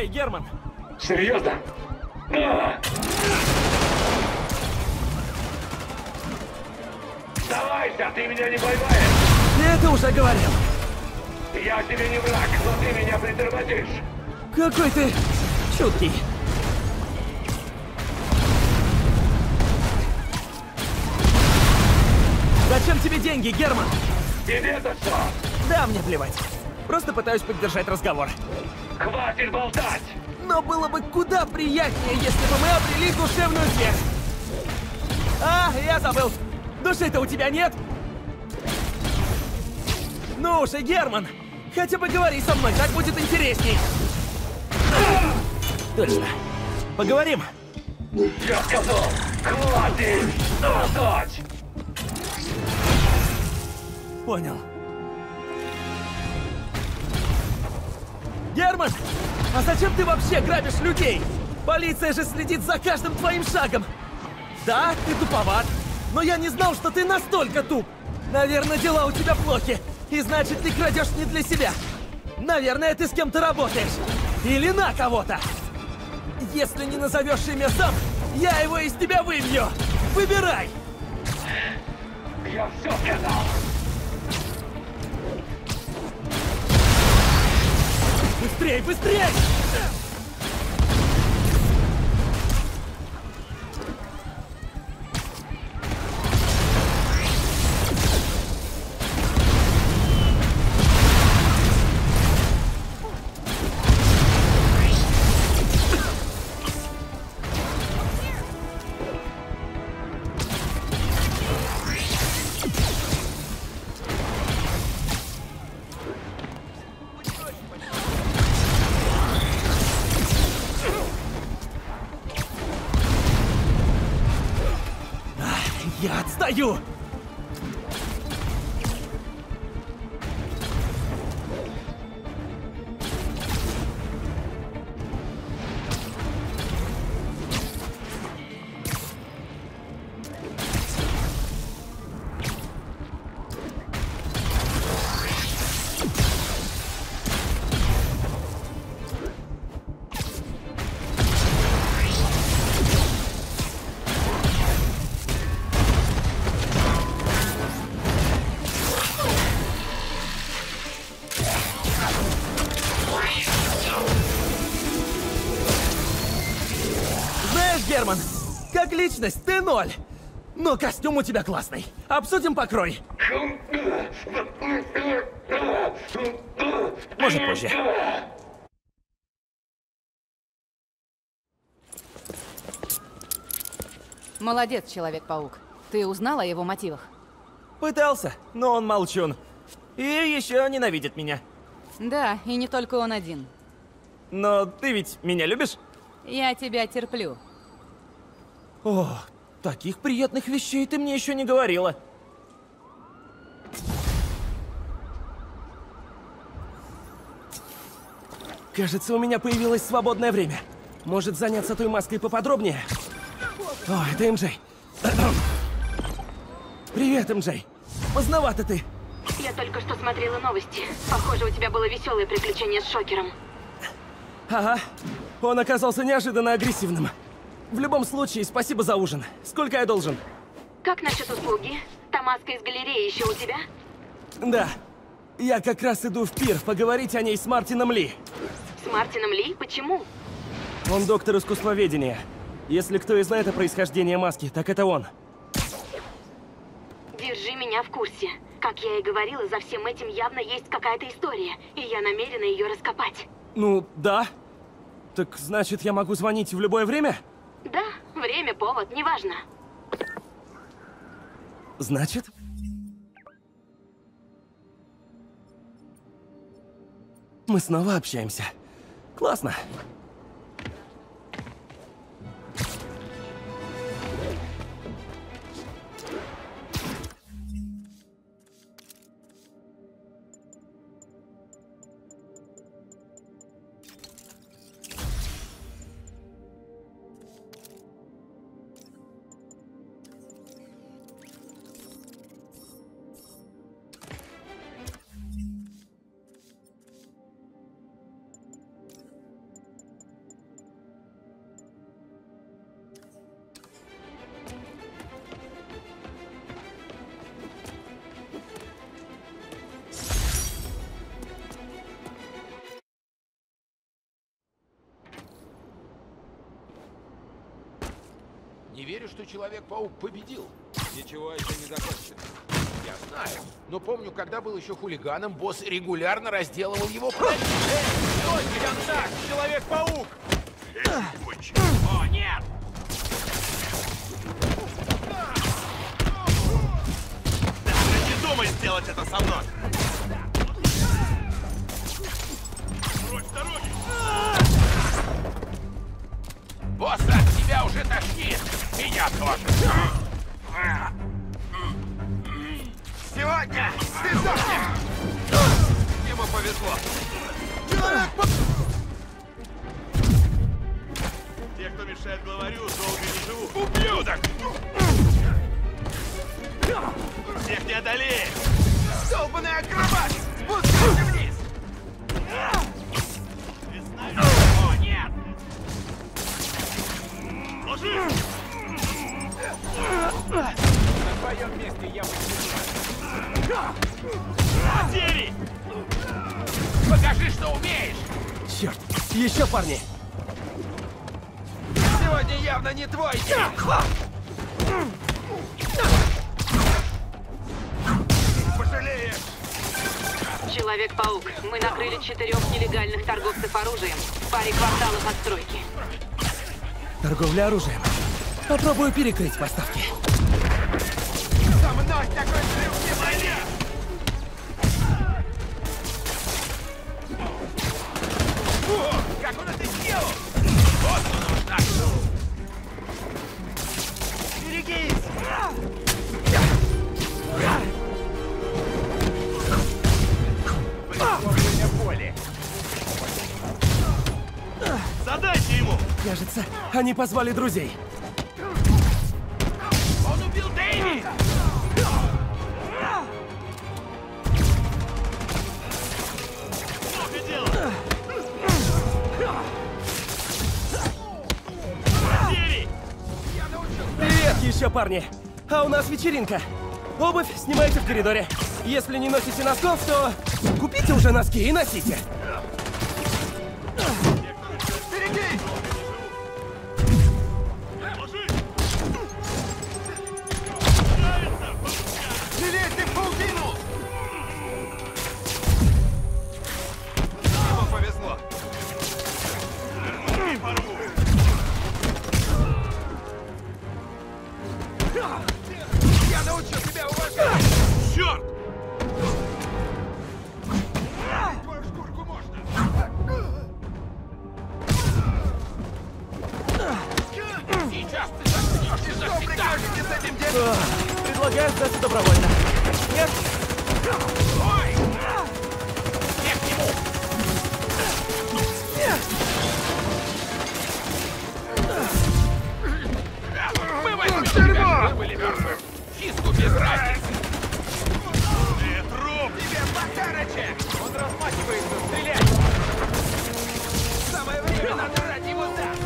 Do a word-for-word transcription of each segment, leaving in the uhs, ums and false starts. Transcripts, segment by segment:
Эй, Герман! Серьезно? А! Сдавайся, ты меня не поймаешь! Я это уже говорил. Я тебе не враг, но ты меня притормозишь! Какой ты чуткий. Зачем тебе деньги, Герман? Тебе-то что? Да, мне плевать. Просто пытаюсь поддержать разговор. Хватит болтать! Но было бы куда приятнее, если бы мы обрели душевную связь. А, я забыл. Души-то у тебя нет? Ну уже, Герман, хотя бы говори со мной, так будет интересней. Точно. Поговорим. Я сказал, хватит болтать! Понял. Герман, а зачем ты вообще грабишь людей? Полиция же следит за каждым твоим шагом. Да, ты туповат, но я не знал, что ты настолько туп. Наверное, дела у тебя плохи, и значит, ты крадешь не для себя. Наверное, ты с кем-то работаешь. Или на кого-то. Если не назовешь имя сам, я его из тебя выбью. Выбирай. Я все сказал! Быстрей, быстрей! Я отстаю! Герман, как личность ты ноль. Но костюм у тебя классный. Обсудим покрой. Может, позже. Молодец, Человек-паук. Ты узнал о его мотивах? Пытался, но он молчун. И еще ненавидит меня. Да, и не только он один. Но ты ведь меня любишь? Я тебя терплю. О, таких приятных вещей ты мне еще не говорила. Кажется, у меня появилось свободное время. Может, заняться той маской поподробнее? О, это эм джей. Привет, эм джей. Поздновато ты. Я только что смотрела новости. Похоже, у тебя было веселое приключение с Шокером. Ага. Он оказался неожиданно агрессивным. В любом случае, спасибо за ужин. Сколько я должен? Как насчет услуги? Та маска из галереи еще у тебя? Да. Я как раз иду в пир поговорить о ней с Мартином Ли. С Мартином Ли? Почему? Он доктор искусствоведения. Если кто и знает о происхождении маски, так это он. Держи меня в курсе. Как я и говорила, за всем этим явно есть какая-то история, и я намерена ее раскопать. Ну, да. Так значит, я могу звонить в любое время? Да, время, повод, неважно. Значит? Мы снова общаемся. Классно. Не верю, что Человек-паук победил. Ничего еще не закончено. Я знаю. Но помню, когда был еще хулиганом, босс регулярно разделывал его плоть. Эй, стойте, контакт! Человек-паук! О, нет! Даже не думай сделать это со мной! Прочь с дороги! Босса от тебя уже тошнит! Меня тоже! Сегодня ты сдохнешь! Ему повезло! Те, кто мешает главарю, долго не живут. Ублюдок! Всех не одолеешь! Долбаный акробат! Спускайся вниз! Ты знаешь? О, нет! Ложись! На твоем месте я бы Потери! Покажи, что умеешь! Черт, еще парни! Сегодня явно не твой день! Пожалеешь! Человек-паук, мы накрыли четырех нелегальных торговцев оружием в паре кварталов от стройки. Торговля оружием. Попробую перекрыть поставки. Со мной такой взрыв не пойдет! О, как он это сделал! Вот он нужна! Берегись! Время боли! Задайте ему! Кажется, они позвали друзей. Он убил Дэйви! Плохо дело! Потери! Привет, еще парни! А у нас вечеринка. Обувь снимайте в коридоре. Если не носите носков, то купите уже носки и носите. Берегись! Ложись! Не лезьте в паутину! Ему повезло! И порву! Я научу тебя уважать! Черт! Твою шкурку можно! Сейчас ты заткнешься навсегда! с этим делом? Ох, предлагаю сдаться добровольно. Нет? Ой! Не к нему! Мы возьмем тебя живым или мертвым! Фиску без разницы! Ты труп! Тебе подарочек! Он размахивается, стреляй! Самое время надрать его так!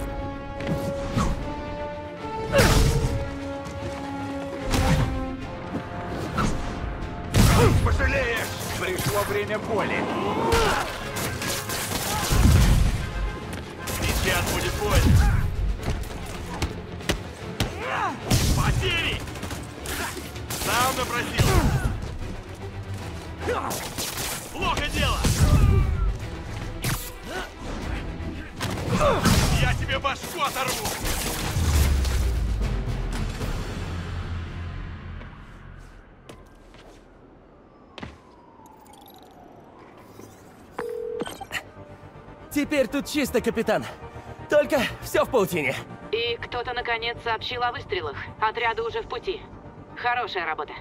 Пожалеешь! Пришло время боли! Сейчас будет больно! Потери! Сам напросил! Плохо дело! Я тебе башку оторву! Теперь тут чисто, капитан. Только все в паутине. И кто-то наконец сообщил о выстрелах. Отряды уже в пути. Хорошая работа.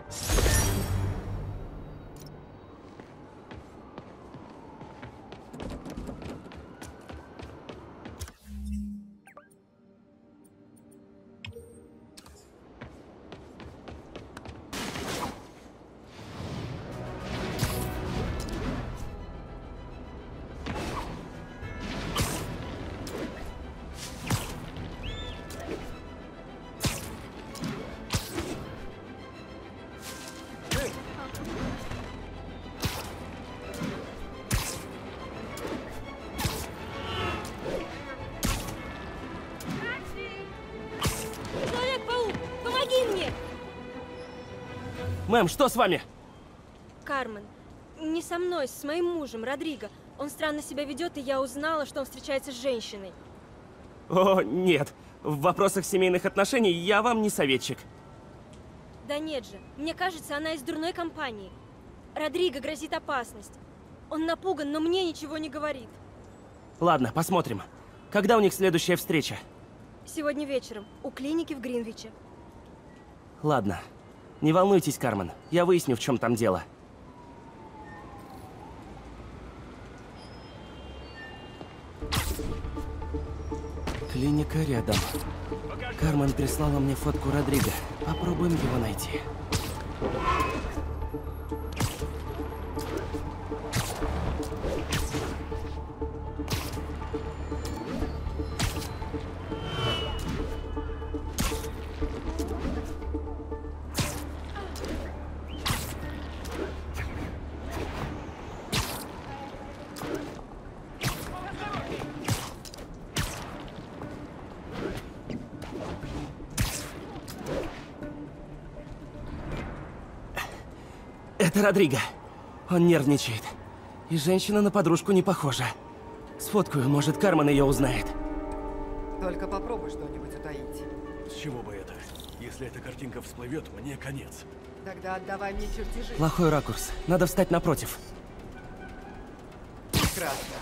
Мэм, что с вами? Кармен. Не со мной, с моим мужем, Родриго. Он странно себя ведет, и я узнала, что он встречается с женщиной. О, нет. В вопросах семейных отношений я вам не советчик. Да нет же. Мне кажется, она из дурной компании. Родриго грозит опасность. Он напуган, но мне ничего не говорит. Ладно, посмотрим. Когда у них следующая встреча? Сегодня вечером. У клиники в Гринвиче. Ладно. Не волнуйтесь, Кармен. Я выясню, в чем там дело. Клиника рядом. Кармен прислала мне фотку Родриго. Попробуем его найти. Это Родриго. Он нервничает. И женщина на подружку не похожа. Сфоткаю, может, Кармен ее узнает. Только попробуй что-нибудь утаить. С чего бы это? Если эта картинка всплывет, мне конец. Тогда отдавай мне чертежи. Плохой ракурс. Надо встать напротив. Прекрасно.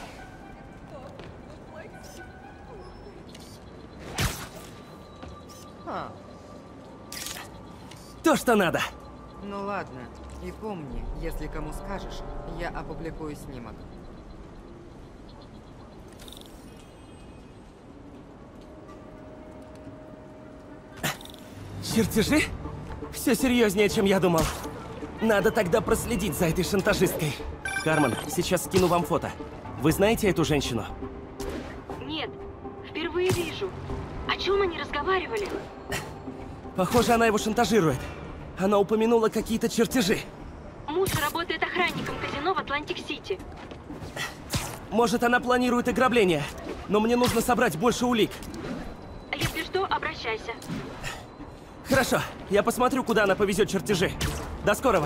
А. То, что надо. Ну ладно. И помни, если кому скажешь, я опубликую снимок. Чертежи? Все серьезнее, чем я думал. Надо тогда проследить за этой шантажисткой. Кармен, сейчас скину вам фото. Вы знаете эту женщину? Нет, впервые вижу. О чем они разговаривали? Похоже, она его шантажирует. Она упомянула какие-то чертежи. Муж работает охранником казино в Атлантик-Сити. Может, она планирует ограбление. Но мне нужно собрать больше улик. Если что, обращайся. Хорошо, я посмотрю, куда она повезет чертежи. До скорого.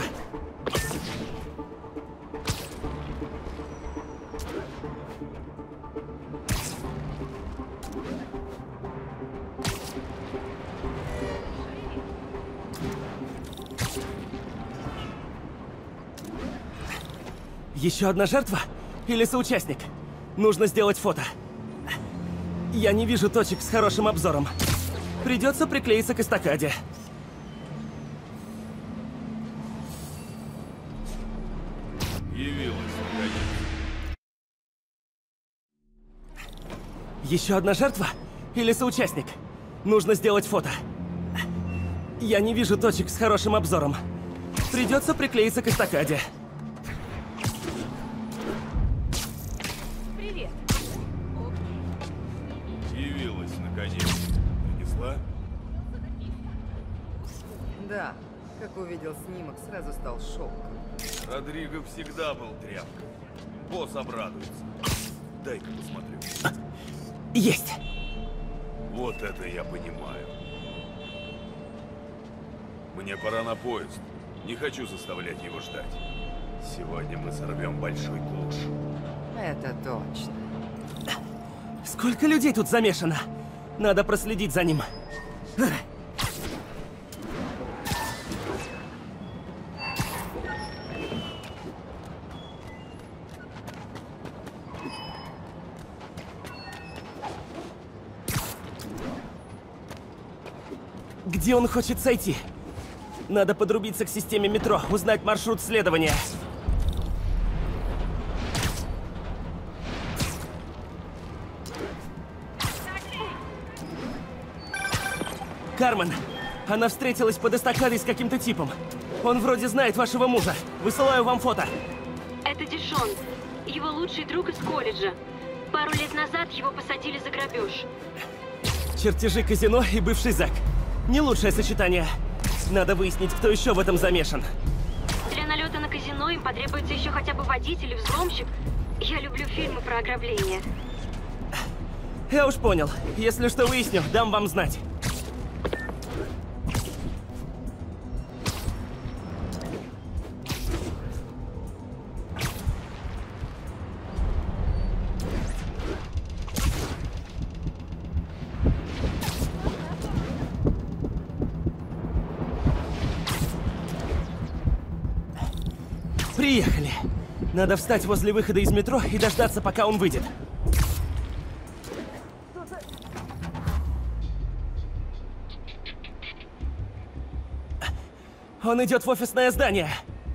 Еще одна жертва? Или соучастник? Нужно сделать фото. Я не вижу точек с хорошим обзором. Придется приклеиться к эстакаде. Явилась, наконец. Еще одна жертва? Или соучастник? Нужно сделать фото. Я не вижу точек с хорошим обзором. Придется приклеиться к эстакаде. Привет. Явилась, наконец. Принесла? Да, как увидел снимок, сразу стал шоком. Родриго всегда был тряпкой. Босс обрадуется. Дай-ка посмотрю. Есть! Вот это я понимаю. Мне пора на поезд. Не хочу заставлять его ждать. Сегодня мы сорвем большой куш. Это точно. Сколько людей тут замешано? Надо проследить за ним. Где он хочет сойти? Надо подрубиться к системе метро, узнать маршрут следования. Кармен, она встретилась под эстакадой с каким-то типом. Он вроде знает вашего мужа. Высылаю вам фото. Это Дишон, его лучший друг из колледжа. Пару лет назад его посадили за грабеж. Чертежи казино и бывший зэк. Не лучшее сочетание. Надо выяснить, кто еще в этом замешан. Для налета на казино им потребуется еще хотя бы водитель и взломщик. Я люблю фильмы про ограбление. Я уж понял. Если что выясню, дам вам знать. Приехали. Надо встать возле выхода из метро и дождаться, пока он выйдет. Он идет в офисное здание.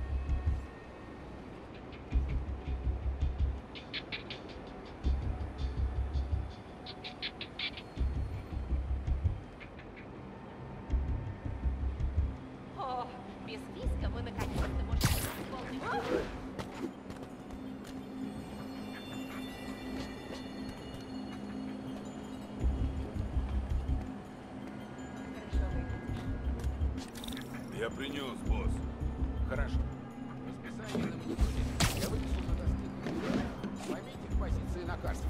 О, без виска вы наконец-то можете исполнить. Я принес, босс. Хорошо. Расписание на мониторе. Я вынесу на доске. Поймите позиции на карте.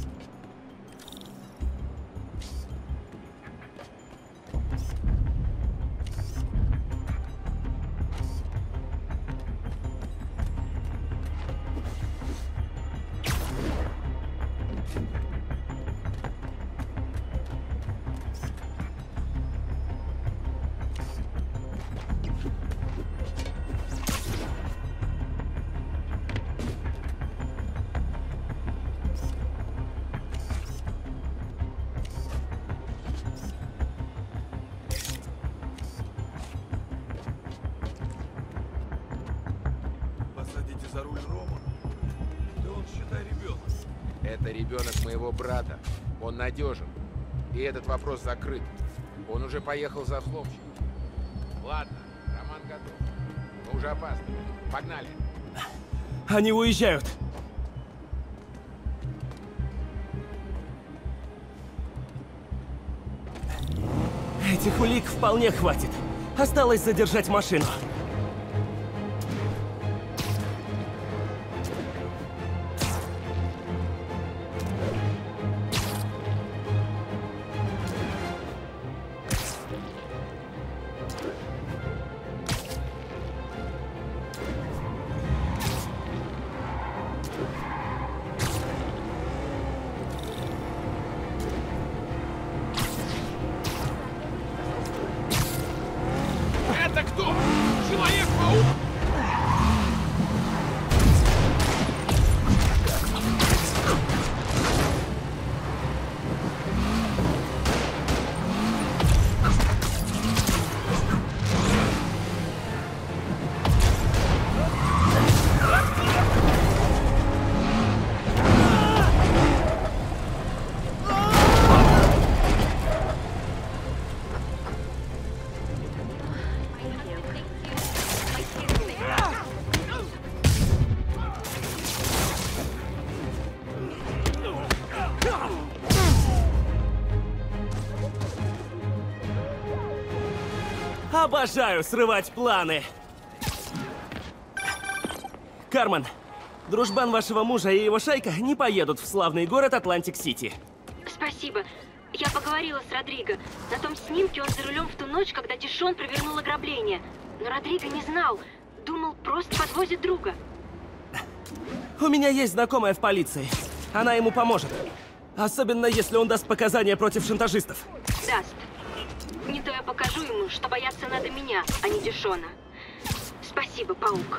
Посадите за руль Рома. Да он, считай, ребенок. Это ребенок моего брата. Он надежен. И этот вопрос закрыт. Он уже поехал за взломщиком. Ладно, Роман готов. Мы уже опаздываем. Погнали. Они уезжают. Этих улик вполне хватит. Осталось задержать машину. Это кто? Человек-паук? Обожаю срывать планы. Кармен, дружбан вашего мужа и его шайка не поедут в славный город Атлантик-Сити. Спасибо. Я поговорила с Родриго. На том снимке он за рулем в ту ночь, когда Дишон провернул ограбление. Но Родриго не знал. Думал, просто подвозит друга. У меня есть знакомая в полиции. Она ему поможет. Особенно, если он даст показания против шантажистов. Даст. Не то я покажу ему, что бояться надо меня, а не Дишона. Спасибо, паук.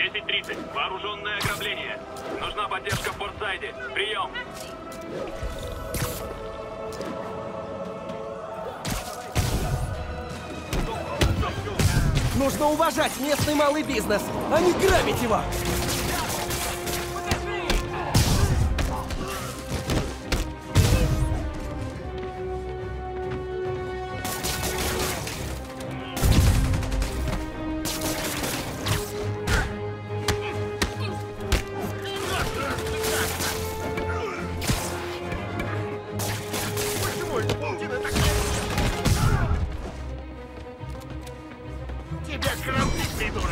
десять тридцать. Вооруженное ограбление. Нужна поддержка в Портсайде. Прием. Нужно уважать местный малый бизнес, а не грабить его! Тебя кровник, придурок!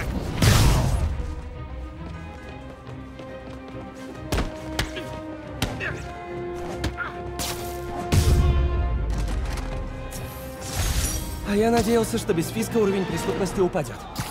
А я надеялся, что без Фиска уровень преступности упадет.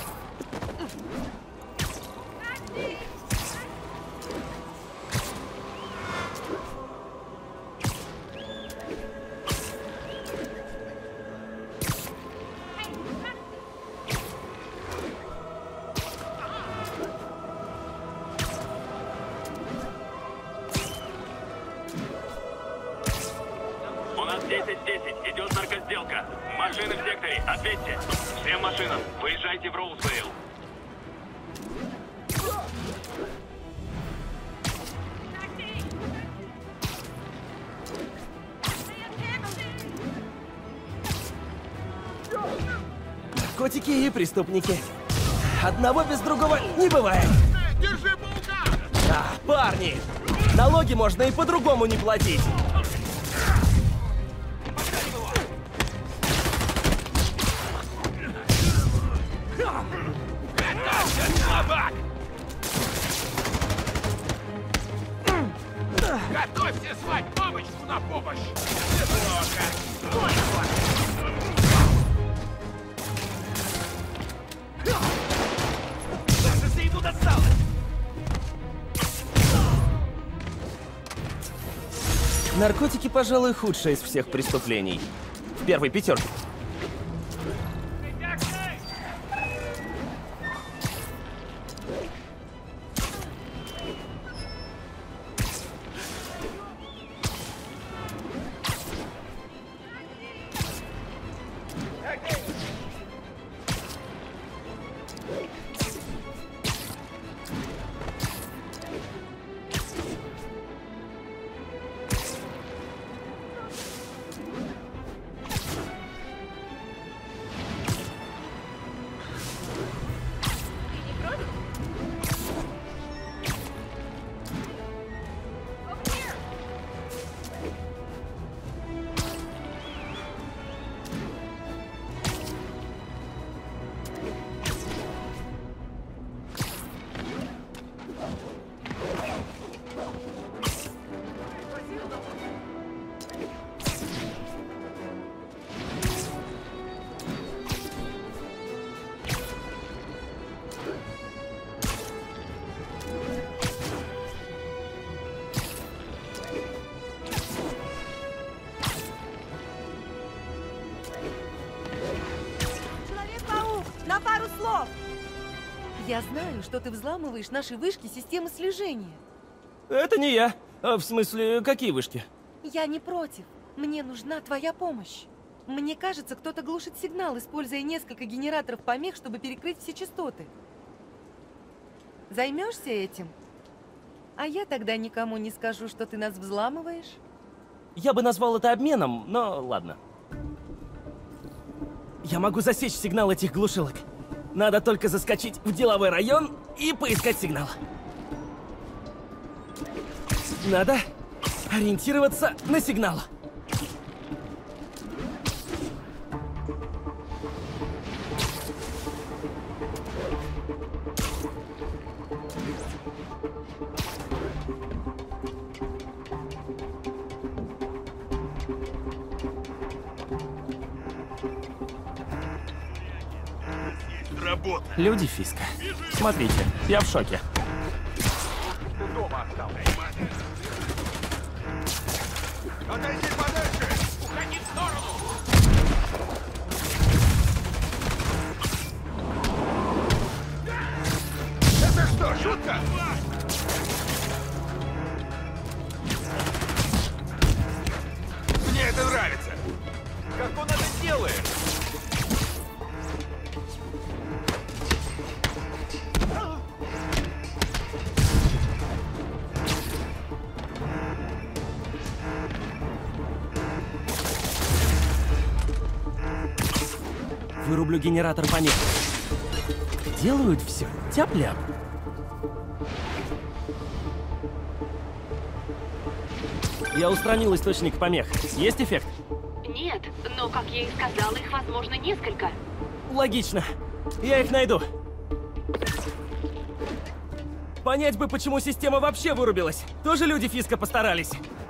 У нас десять десять. Идет наркосделка. Машины в секторе. Ответьте. Всем машинам. Выезжайте в Роузвейл. Наркотики и преступники. Одного без другого не бывает. Держи паука! А, парни! Налоги можно и по-другому не платить. Готовься звать мамочку на помощь! Неплохо! Кажется, ему досталось! Наркотики, пожалуй, худшее из всех преступлений. В первой пятерке. На пару слов! Я знаю, что ты взламываешь наши вышки системы слежения. Это не я. А, в смысле, какие вышки? Я не против. Мне нужна твоя помощь. Мне кажется, кто-то глушит сигнал, используя несколько генераторов помех, чтобы перекрыть все частоты. Займешься этим? А я тогда никому не скажу, что ты нас взламываешь. Я бы назвал это обменом, но ладно. Я могу засечь сигнал этих глушилок. Надо только заскочить в деловой район и поискать сигнал. Надо ориентироваться на сигнал. Люди Фиска. Смотрите, я в шоке. Дома остался. Отойди подальше! Уходи в сторону! Это что Вырублю генератор помех. Делают все тяп-ляп. Я устранил источник помех. Есть эффект? Нет, но, как я и сказала, их, возможно, несколько. Логично. Я их найду. Понять бы, почему система вообще вырубилась. Тоже люди Фиска постарались.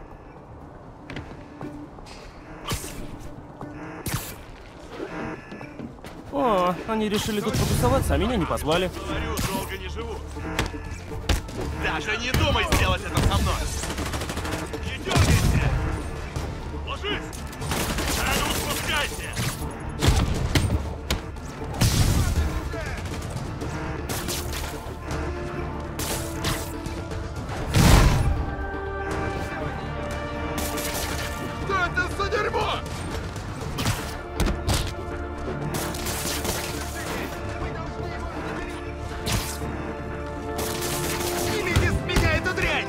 О, они решили тут потусоваться, а меня не позвали. Говорю, долго не живу. Даже не думай сделать это со мной. Не дергайся. Ложись. А ну спускайся. Что это за дерьмо? Снимите с меня эту дрянь!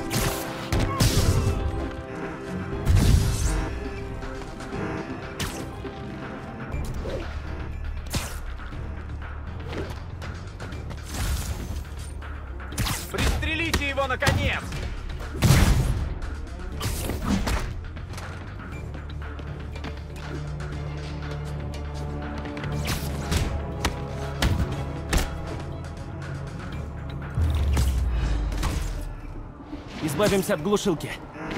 Пристрелите его, наконец! Избавимся от глушилки.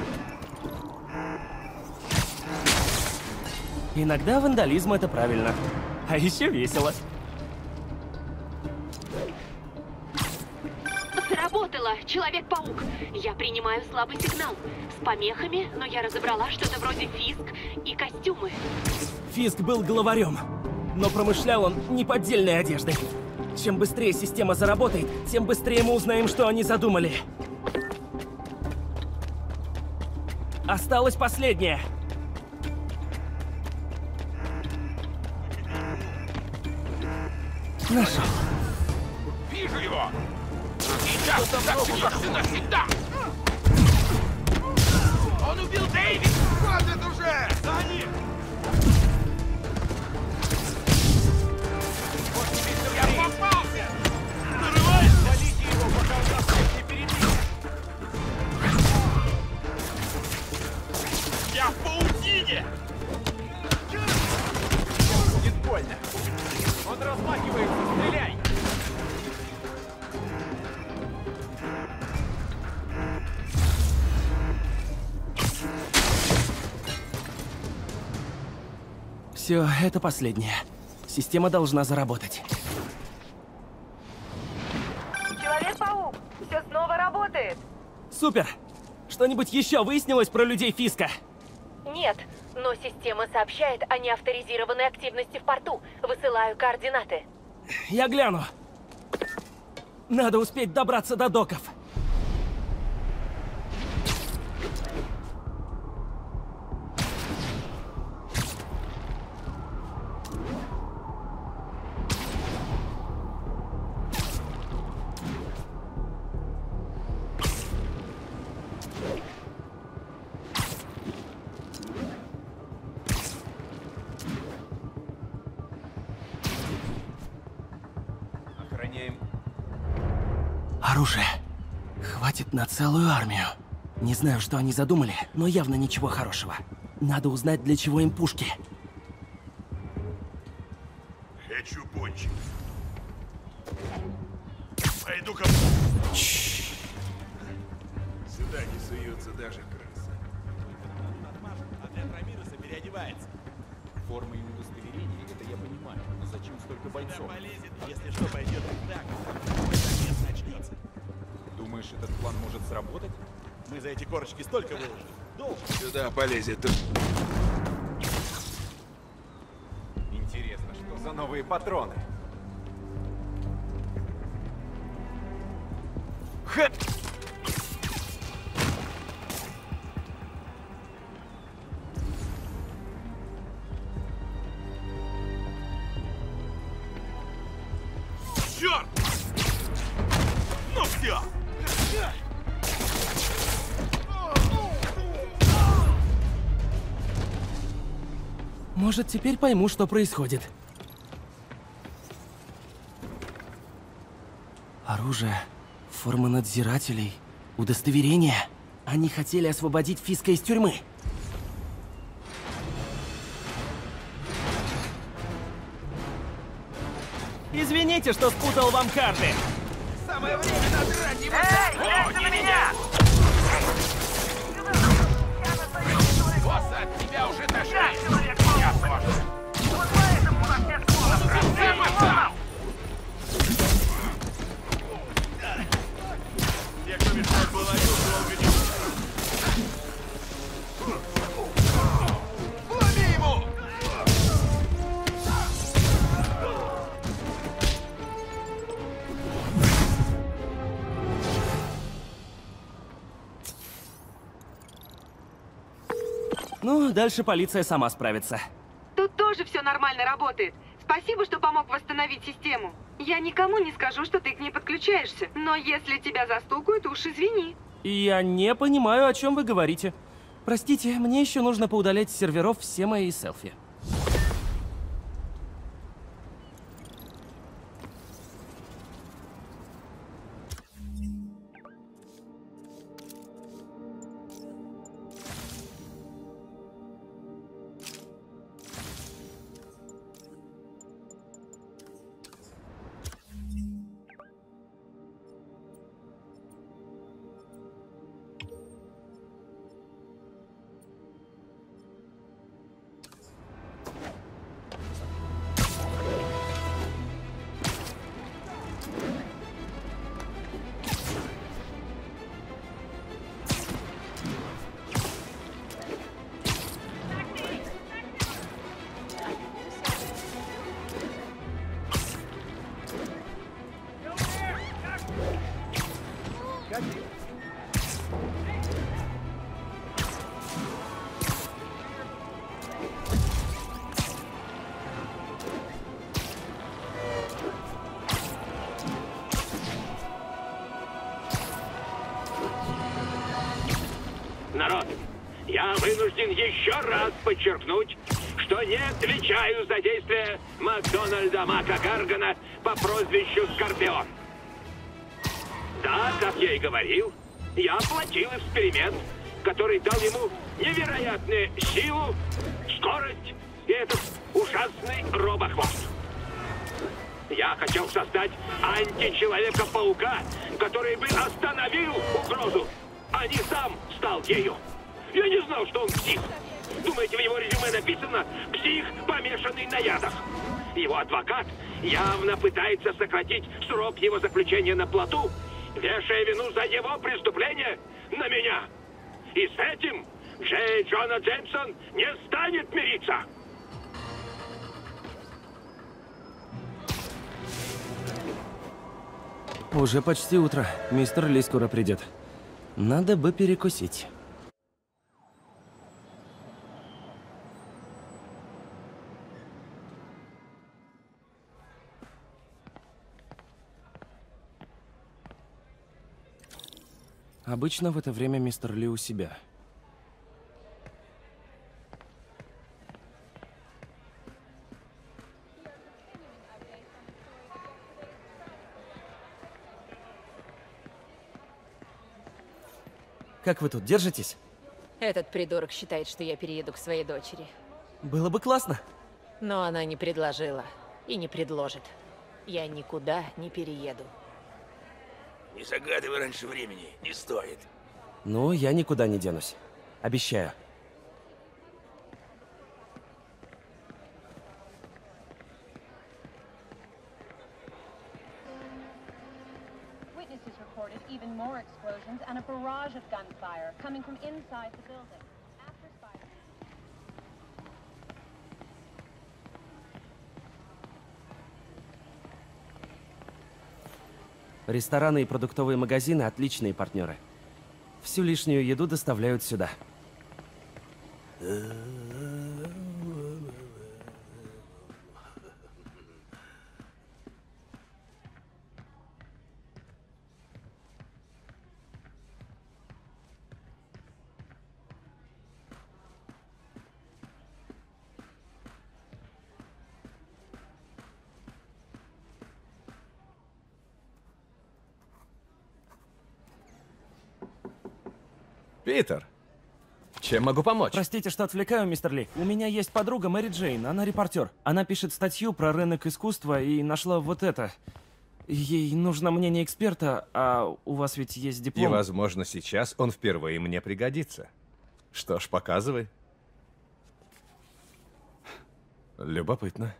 Иногда вандализм — это правильно. А еще весело. Сработало! Человек-паук! Я принимаю слабый сигнал. С помехами, но я разобрала что-то вроде Фиск и костюмы. Фиск был главарем, но промышлял он неподдельной одеждой. Чем быстрее система заработает, тем быстрее мы узнаем, что они задумали. Осталось последнее. Нашел. Вижу его! Сейчас заткнешься навсегда! Он убил Дэйви! Хватит уже! За ним! Я попался! Нарывайся! Валите его, пока у нас всех не перебили! Я в паутине! Будет больно! Он размахивается, стреляй! Все, это последнее. Система должна заработать. Человек-паук, все снова работает. Супер! Что-нибудь еще выяснилось про людей Фиска? Нет, но система сообщает о неавторизированной активности в порту. Высылаю координаты. Я гляну. Надо успеть добраться до доков. Охраняем. Оружие. Хватит на целую армию. Не знаю, что они задумали, но явно ничего хорошего. Надо узнать, для чего им пушки. Хочу пончик. Пойду-ка... Сюда не суется даже крыса. А для Рамиреса переодевается. Форма и удостоверение, это я понимаю. Но зачем столько бойцов? Полезет, если что пойдет так, конец начнется. Думаешь, этот план может сработать? Мы за эти корочки столько выложили. Долго. Сюда полезет. Интересно, что за новые патроны? Ха! Черт! Ну все! Может, теперь пойму, что происходит. Оружие, форма надзирателей, удостоверение. Они хотели освободить Фиска из тюрьмы. Извините, что спутал вам карты. Самое время надрать ему! Эй, гляньте на меня! Босс, от тебя уже дошли! Я тоже! Вот поэтому у нас нет клонов! Те, кто мешает балаю, долго не... Лови ему! Ну, дальше полиция сама справится. Тут тоже все нормально работает. Спасибо, что помог восстановить систему. Я никому не скажу, что ты к ней подключаешься. Но если тебя застукают, уж извини. Я не понимаю, о чем вы говорите. Простите, мне еще нужно поудалять с серверов все мои селфи. Народ, я вынужден еще раз подчеркнуть, что не отвечаю за действия Макдональда Мака Гаргана по прозвищу Скорпион. Да, как я и говорил, я оплатил эксперимент, который дал ему невероятную силу, скорость и этот ужасный робохвост. Я хотел создать античеловека-паука, который бы остановил угрозу, а не сам стал ею. Я не знал, что он псих. Думаете, в его резюме написано «псих, помешанный на ядах»? Его адвокат явно пытается сократить срок его заключения на плоту, вешая вину за его преступление на меня. И с этим Джей Джона Джеймсон не станет мириться. Уже почти утро. Мистер Ли скоро придет. Надо бы перекусить. Обычно в это время мистер Ли у себя. Как вы тут, держитесь? Этот придурок считает, что я перееду к своей дочери. Было бы классно. Но она не предложила и не предложит. Я никуда не перееду. Не загадывай раньше времени, не стоит. Ну, я никуда не денусь. Обещаю. Witnesses reported even more explosions and a barrage of gunfire coming from inside the building. After fire... Рестораны и продуктовые магазины – отличные партнеры. Всю лишнюю еду доставляют сюда. Питер, чем могу помочь? Простите, что отвлекаю, мистер Ли. У меня есть подруга Мэри Джейн, она репортер. Она пишет статью про рынок искусства и нашла вот это. Ей нужно мнение эксперта, а у вас ведь есть диплом. И, возможно, сейчас он впервые мне пригодится. Что ж, показывай. Любопытно.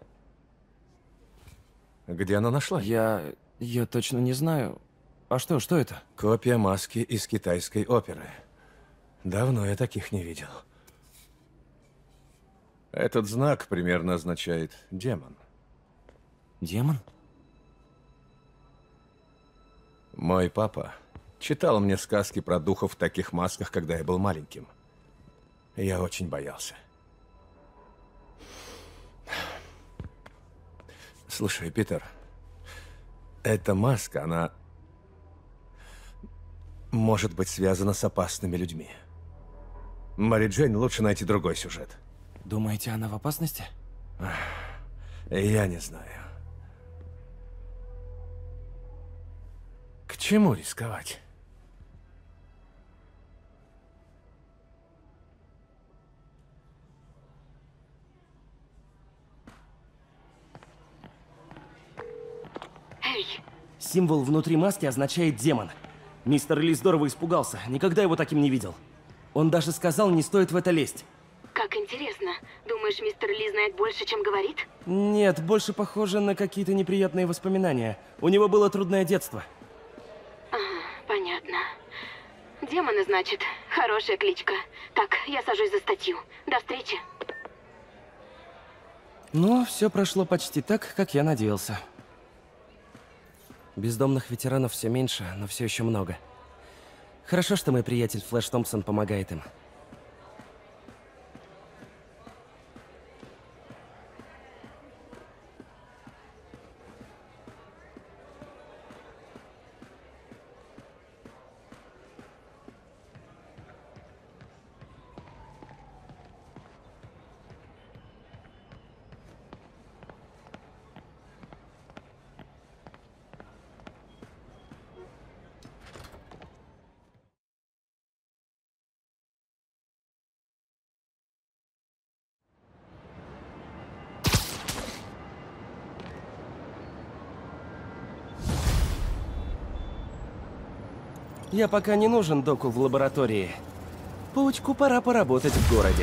Где она нашла? Я... я точно не знаю. А что, что это? Копия маски из китайской оперы. Давно я таких не видел. Этот знак примерно означает демон. Демон? Мой папа читал мне сказки про духов в таких масках, когда я был маленьким. Я очень боялся. Слушай, Питер, эта маска, она может быть связана с опасными людьми. Мэри Джейн, лучше найти другой сюжет. Думаете, она в опасности? Я не знаю. К чему рисковать? Эй! Символ внутри маски означает демон. Мистер Ли здорово испугался. Никогда его таким не видел. Он даже сказал, не стоит в это лезть. Как интересно. Думаешь, мистер Ли знает больше, чем говорит? Нет, больше похоже на какие-то неприятные воспоминания. У него было трудное детство. Ага, понятно. Демоны, значит. Хорошая кличка. Так, я сажусь за статью. До встречи. Ну, все прошло почти так, как я надеялся. Бездомных ветеранов все меньше, но все еще много. Хорошо, что мой приятель Флэш Томпсон помогает им. Я пока не нужен доку в лаборатории. Паучку пора поработать в городе.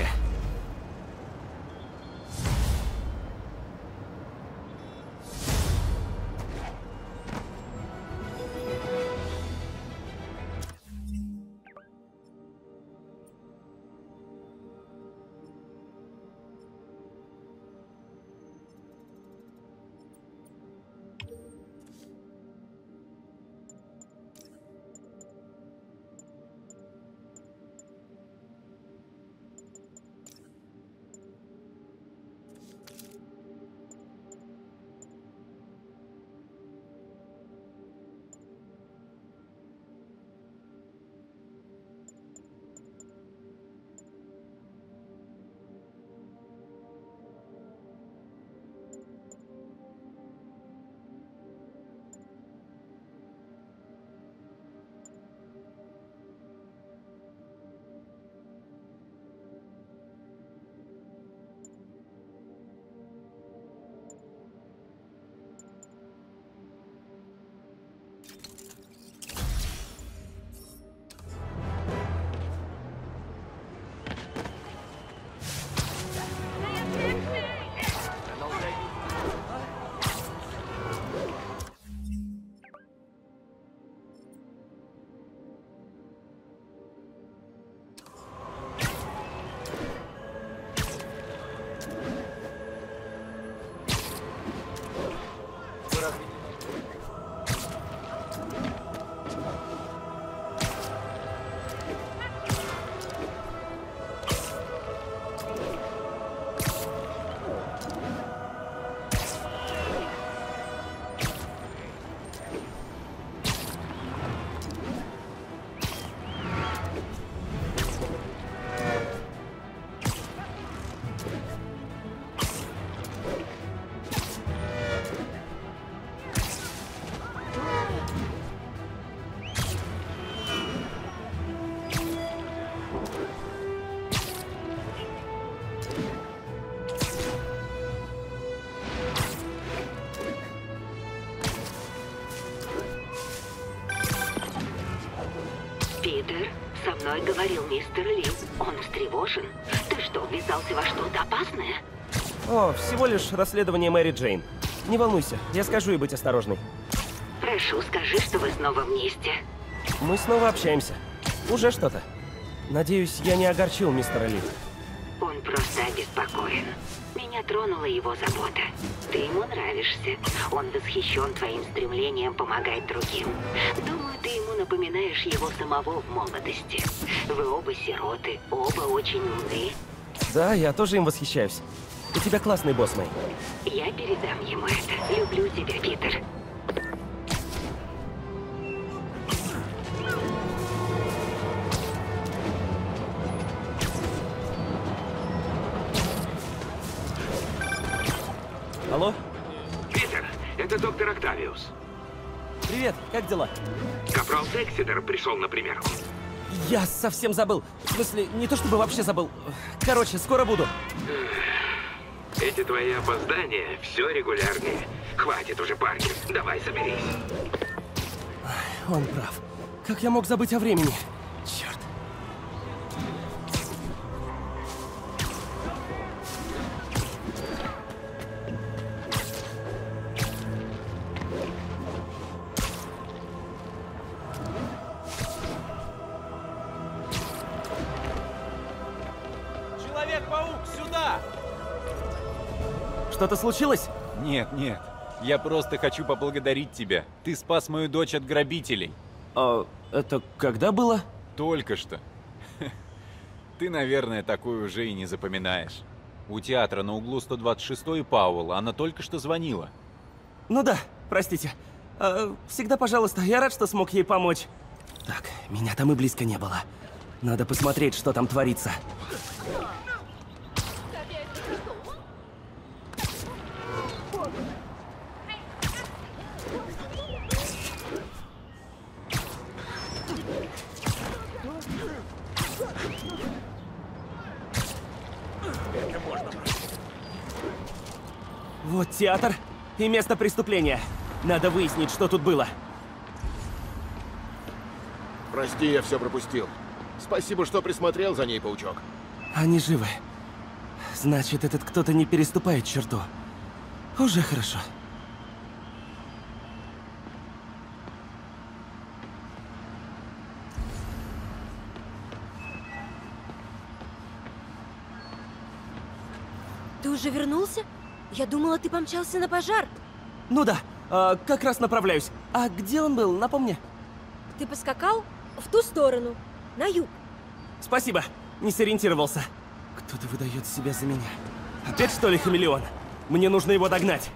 мной говорил мистер Ли. Он встревожен. Ты что, ввязался во что-то опасное? О, всего лишь расследование Мэри Джейн. Не волнуйся, я скажу ей быть осторожной. Прошу, скажи, что вы снова вместе. Мы снова общаемся. Уже что-то. Надеюсь, я не огорчил мистера Ли. Он просто обеспокоен. Меня тронула его забота. Ты ему нравишься. Он восхищен твоим стремлением помогать другим. Думаю, ты ему напоминаешь его самого в молодости. Вы оба сироты, оба очень умны. Да, я тоже им восхищаюсь. У тебя классный босс, Мэй. Я передам ему это. Люблю тебя, Питер. Алло? Питер, это доктор Октавиус. Привет, как дела? Капрал Тексидер пришел, например. Я совсем забыл. В смысле, не то чтобы вообще забыл. Короче, скоро буду. Эти твои опоздания все регулярнее. Хватит уже, Паркер. Давай, соберись. Он прав. Как я мог забыть о времени? Черт. Человек-паук, сюда! Что-то случилось? Нет, нет. Я просто хочу поблагодарить тебя. Ты спас мою дочь от грабителей. А это когда было? Только что. Ты, наверное, такое уже и не запоминаешь. У театра на углу сто двадцать шестой и Пауэлл она только что звонила. Ну да, простите. А, всегда пожалуйста, я рад, что смог ей помочь. Так, меня там и близко не было. Надо посмотреть, что там творится. Вот театр и место преступления. Надо выяснить, что тут было. Прости, я все пропустил. Спасибо, что присмотрел за ней, паучок. Они живы. Значит, этот кто-то не переступает черту. Уже хорошо. Ты уже вернулся? Я думала, ты помчался на пожар. Ну да, а, как раз направляюсь. А где он был, напомни? Ты поскакал в ту сторону, на юг. Спасибо, не сориентировался. Кто-то выдает себя за меня. Опять что ли хамелеон? Мне нужно его догнать.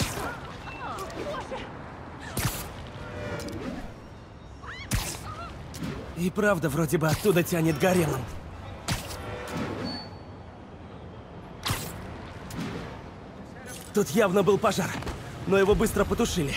И правда, вроде бы оттуда тянет горелым. Тут явно был пожар, но его быстро потушили.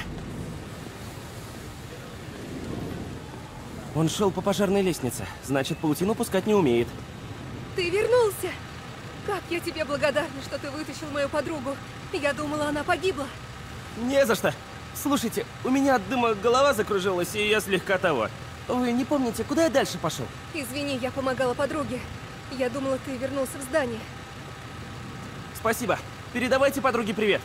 Он шел по пожарной лестнице, значит, паутину пускать не умеет. Ты вернулся! Как я тебе благодарна, что ты вытащил мою подругу. Я думала, она погибла. Не за что. Слушайте, у меня от дыма голова закружилась, и я слегка того. Вы не помните, куда я дальше пошел? Извини, я помогала подруге. Я думала, ты вернулся в здание. Спасибо. Передавайте подруге привет.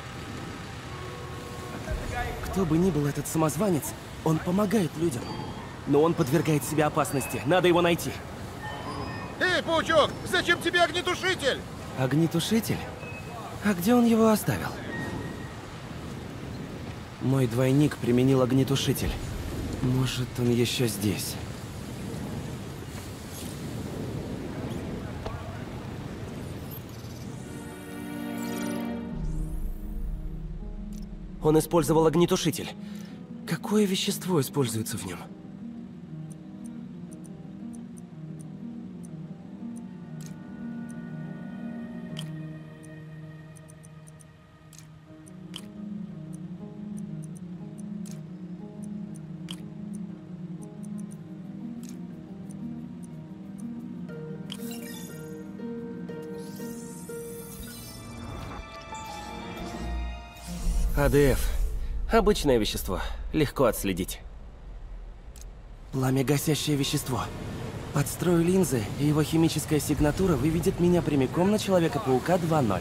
Кто бы ни был этот самозванец, он помогает людям. Но он подвергает себя опасности. Надо его найти. Эй, паучок, зачем тебе огнетушитель? Огнетушитель? А где он его оставил? Мой двойник применил огнетушитель. Может, он еще здесь. Он использовал огнетушитель. Какое вещество используется в нем? АДФ. Обычное вещество. Легко отследить. Пламя-гасящее вещество. Подстрою линзы, и его химическая сигнатура выведет меня прямиком на Человека-паука два ноль.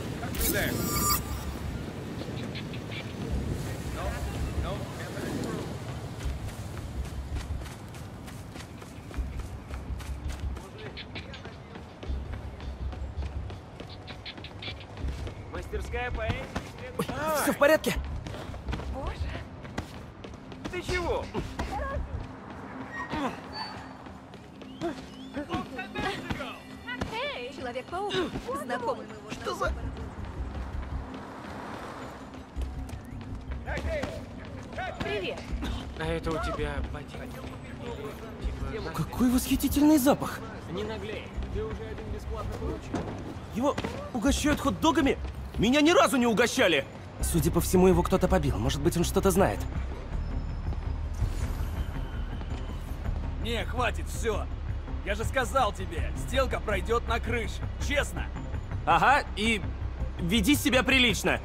Мастерская поэзия. Все в порядке? Боже. Ты чего? Эй, Человек-паук. Знакомый моего. Что за... Привет. А это у тебя ботинки. Типа... Какой восхитительный запах. Не наглей. Ты уже один бесплатно получил. Его угощают хот-догами? Меня ни разу не угощали! Судя по всему, его кто-то побил. Может быть, он что-то знает. Не, хватит, все. Я же сказал тебе, сделка пройдет на крыше. Честно. Ага, и веди себя прилично.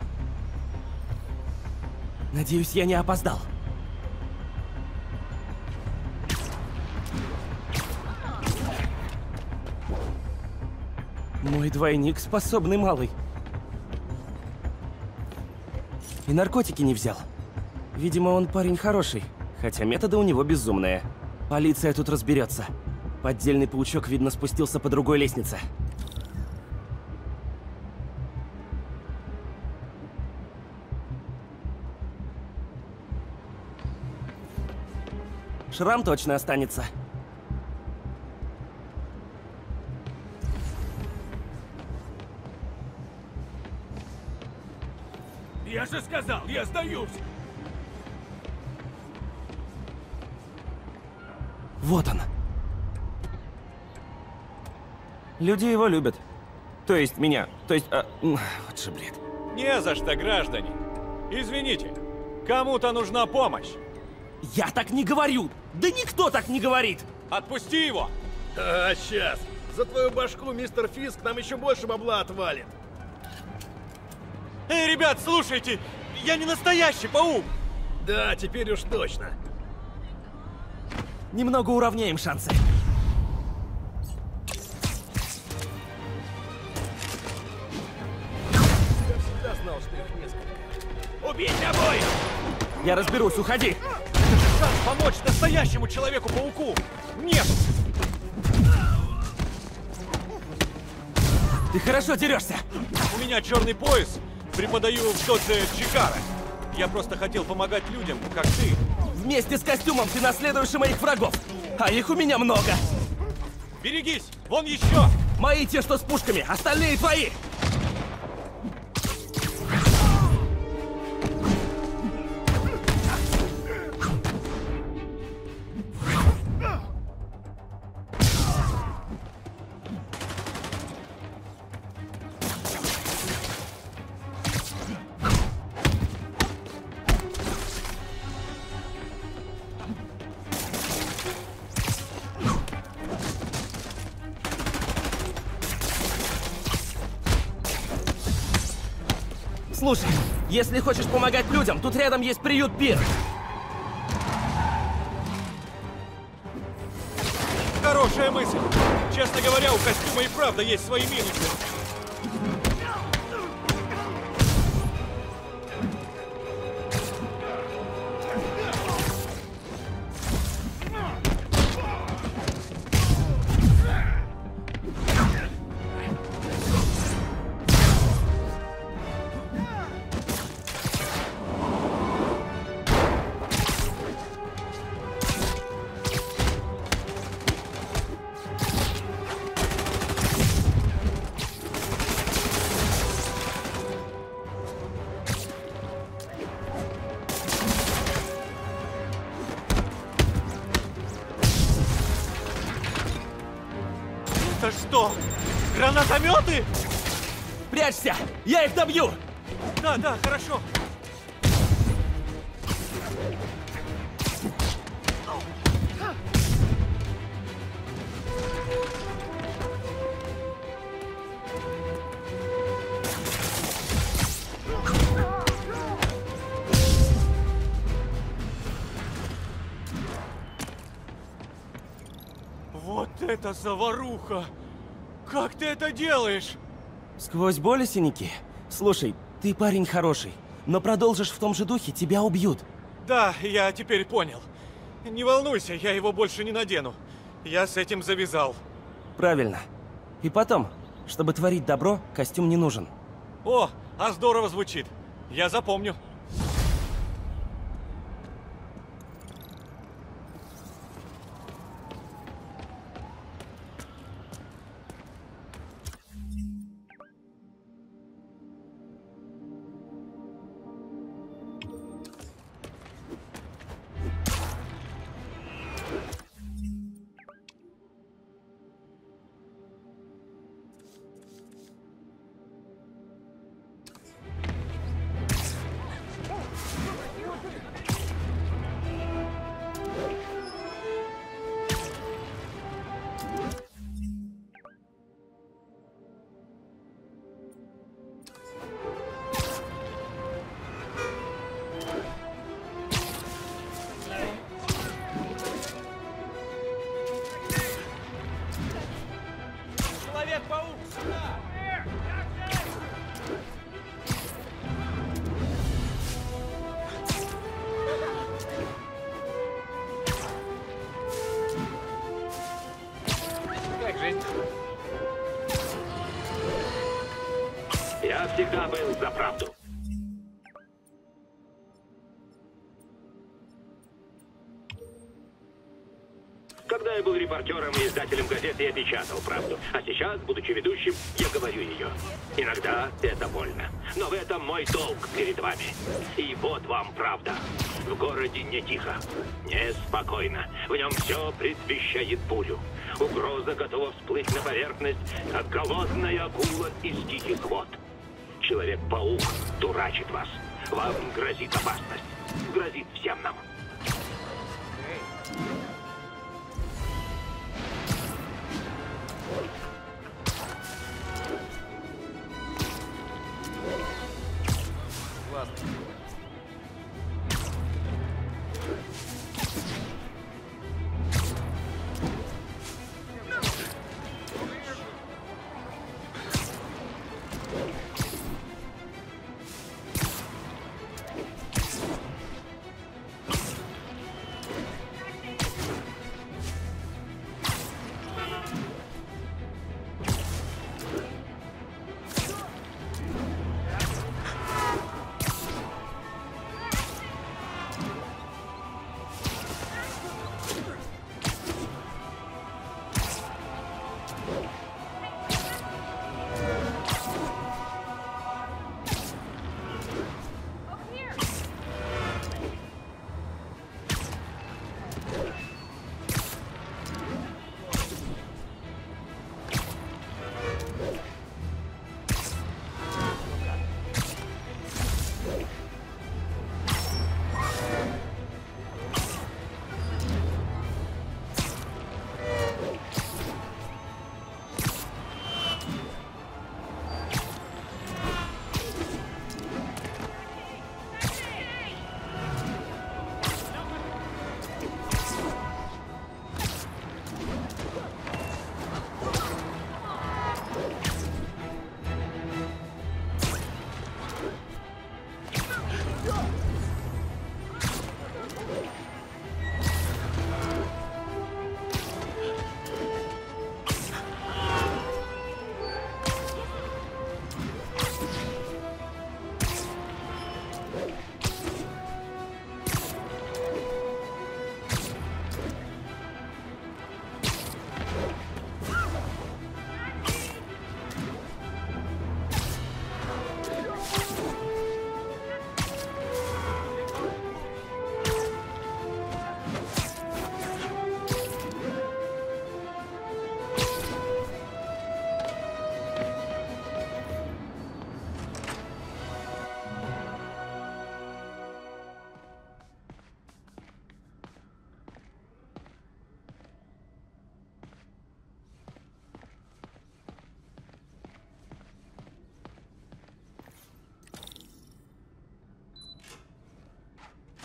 Надеюсь, я не опоздал. Мой двойник способный малый. И наркотики не взял. Видимо, он парень хороший, хотя методы у него безумные. Полиция тут разберется. Поддельный паучок, видно, спустился по другой лестнице. Шрам точно останется. Я же сказал, я сдаюсь. Вот он. Люди его любят. То есть меня. То есть... А, вот же бред. Не за что, граждане. Извините, кому-то нужна помощь. Я так не говорю! Да никто так не говорит! Отпусти его! А, сейчас. За твою башку мистер Фиск нам еще больше бабла отвалит. Эй, ребят, слушайте! Я не настоящий паук! Да, теперь уж точно. Немного уравняем шансы. Я всегда знал, что их несколько. Убить обоих! Я разберусь, уходи! Это же шанс помочь настоящему Человеку-пауку! Нет! Ты хорошо дерешься! У меня черный пояс, преподаю в доце Чикара. Я просто хотел помогать людям, как ты. Вместе с костюмом ты наследуешь и моих врагов, а их у меня много. Берегись, вон еще! Мои те, что с пушками, остальные твои! Слушай, если хочешь помогать людям, тут рядом есть приют Пир. Хорошая мысль. Честно говоря, у костюма и правда есть свои минусы. Это что? Гранатометы? Прячься! Я их добью! Да, да, хорошо. Вот это заваруха? Как ты это делаешь? Сквозь боль и синяки? Слушай, ты парень хороший, но продолжишь в том же духе, тебя убьют. Да, я теперь понял. Не волнуйся, я его больше не надену. Я с этим завязал. Правильно. И потом, чтобы творить добро, костюм не нужен. О, а здорово звучит. Я запомню. Человек-паук, сюда! Как жизнь? Я всегда был за правду. Когда я был репортером и издателем газеты, я печатал правду. А сейчас, будучи ведущим, я говорю ее. Иногда это больно. Но в этом мой долг перед вами. И вот вам правда. В городе не тихо, не спокойно. В нем все предвещает бурю. Угроза готова всплыть на поверхность, как голодная акула из диких вод. Человек-паук дурачит вас. Вам грозит опасность. Грозит всем нам.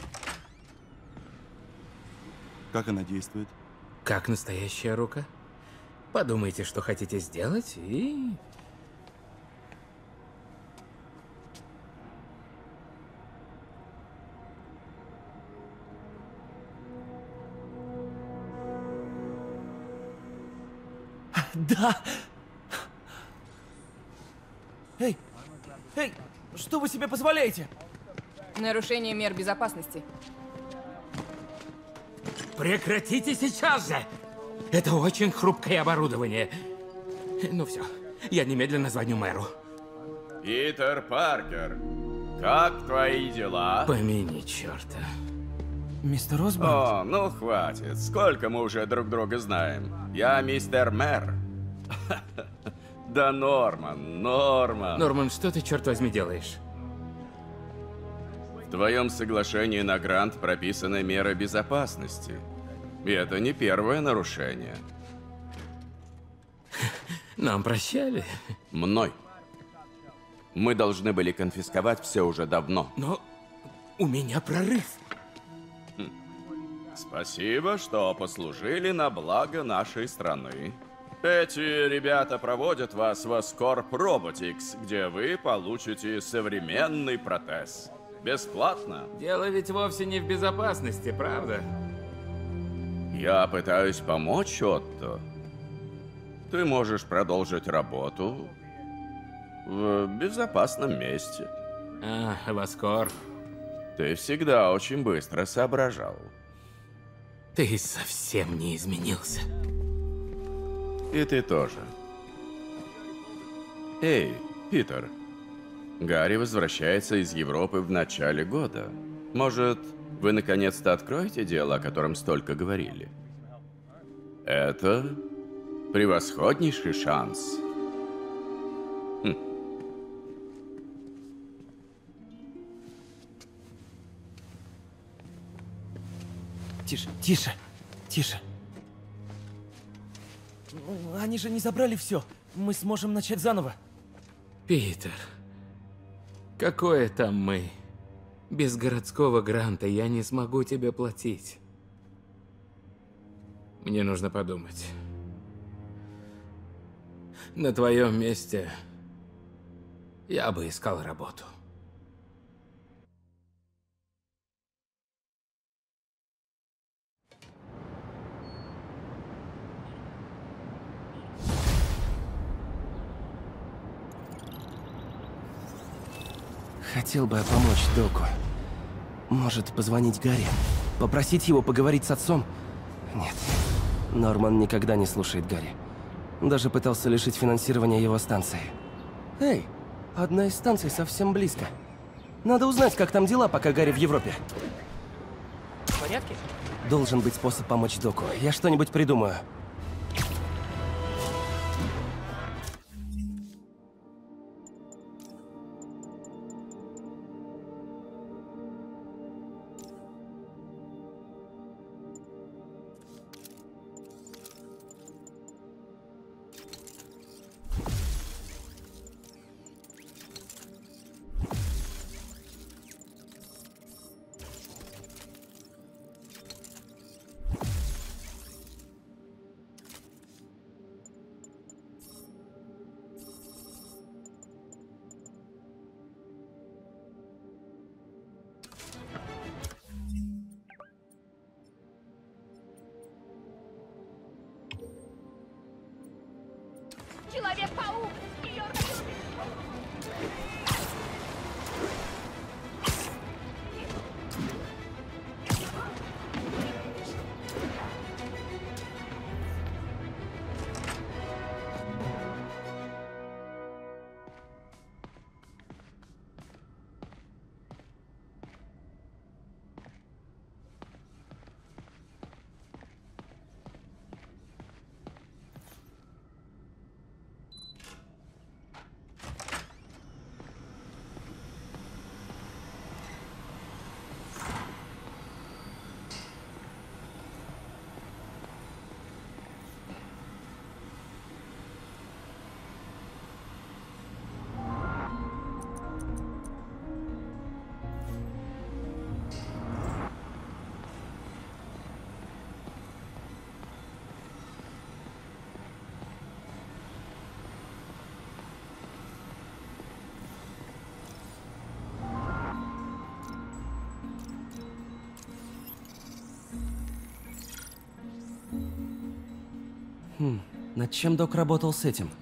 Как она действует? Как настоящая рука? Подумайте, что хотите сделать, и... Да! Эй! Эй! Что вы себе позволяете? Нарушение мер безопасности. Прекратите сейчас же! Это очень хрупкое оборудование. Ну все, я немедленно звоню мэру. Питер Паркер, как твои дела? Помяни черта. Мистер Осборн? О, ну хватит. Сколько мы уже друг друга знаем? Я мистер Мэр. Да, Норман, Норман. Норман, что ты, черт возьми, делаешь? В твоем соглашении на грант прописаны меры безопасности. И это не первое нарушение. Нам прощали? Мной. Мы должны были конфисковать все уже давно. Но у меня прорыв. Хм. Спасибо, что послужили на благо нашей страны. Эти ребята проводят вас в Oscorp Robotics, где вы получите современный протез. Бесплатно. Дело ведь вовсе не в безопасности, правда? Я пытаюсь помочь, Отто. Ты можешь продолжить работу в безопасном месте. А, в Oscorp. Ты всегда очень быстро соображал. Ты совсем не изменился. И ты тоже. Эй, Питер. Гарри возвращается из Европы в начале года. Может, вы наконец-то откроете дело, о котором столько говорили? Это превосходнейший шанс. Хм. Тише, тише, тише. Ну, они же не забрали все. Мы сможем начать заново. Питер, какое там мы? Без городского гранта я не смогу тебе платить. Мне нужно подумать. На твоем месте я бы искал работу. Хотел бы я помочь Доку. Может, позвонить Гарри? Попросить его поговорить с отцом? Нет. Норман никогда не слушает Гарри. Даже пытался лишить финансирования его станции. Эй, одна из станций совсем близко. Надо узнать, как там дела, пока Гарри в Европе. В порядке? Должен быть способ помочь Доку. Я что-нибудь придумаю. Хм, над чем док работал с этим?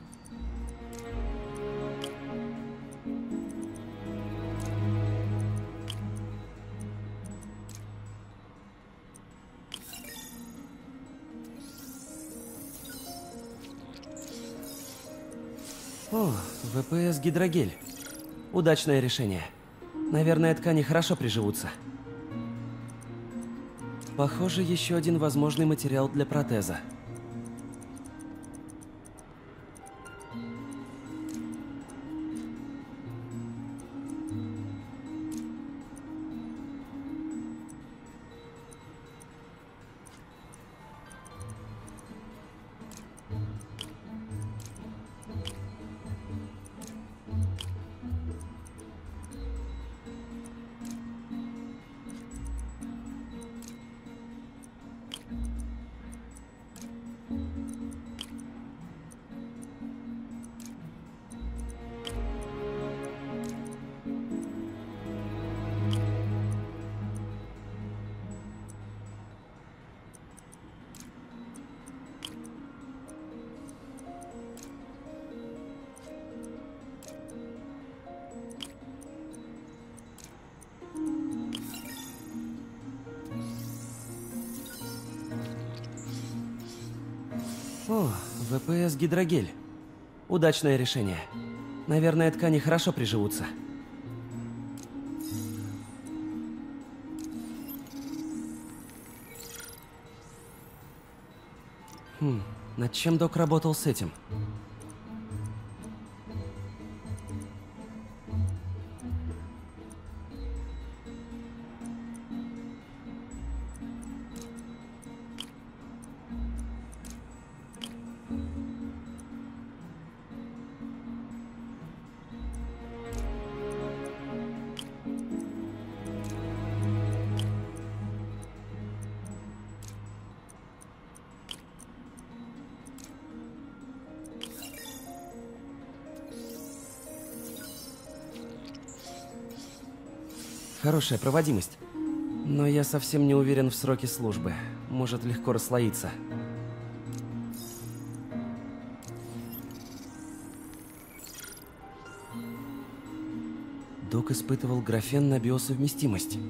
О, ВПС гидрогель. Удачное решение. Наверное, ткани хорошо приживутся. Похоже, еще один возможный материал для протеза. О, ВПС гидрогель. Удачное решение. Наверное, ткани хорошо приживутся. Хм, над чем док работал с этим? Хорошая проводимость. Но я совсем не уверен в сроке службы. Может легко расслоиться. Док испытывал графен на биосовместимость.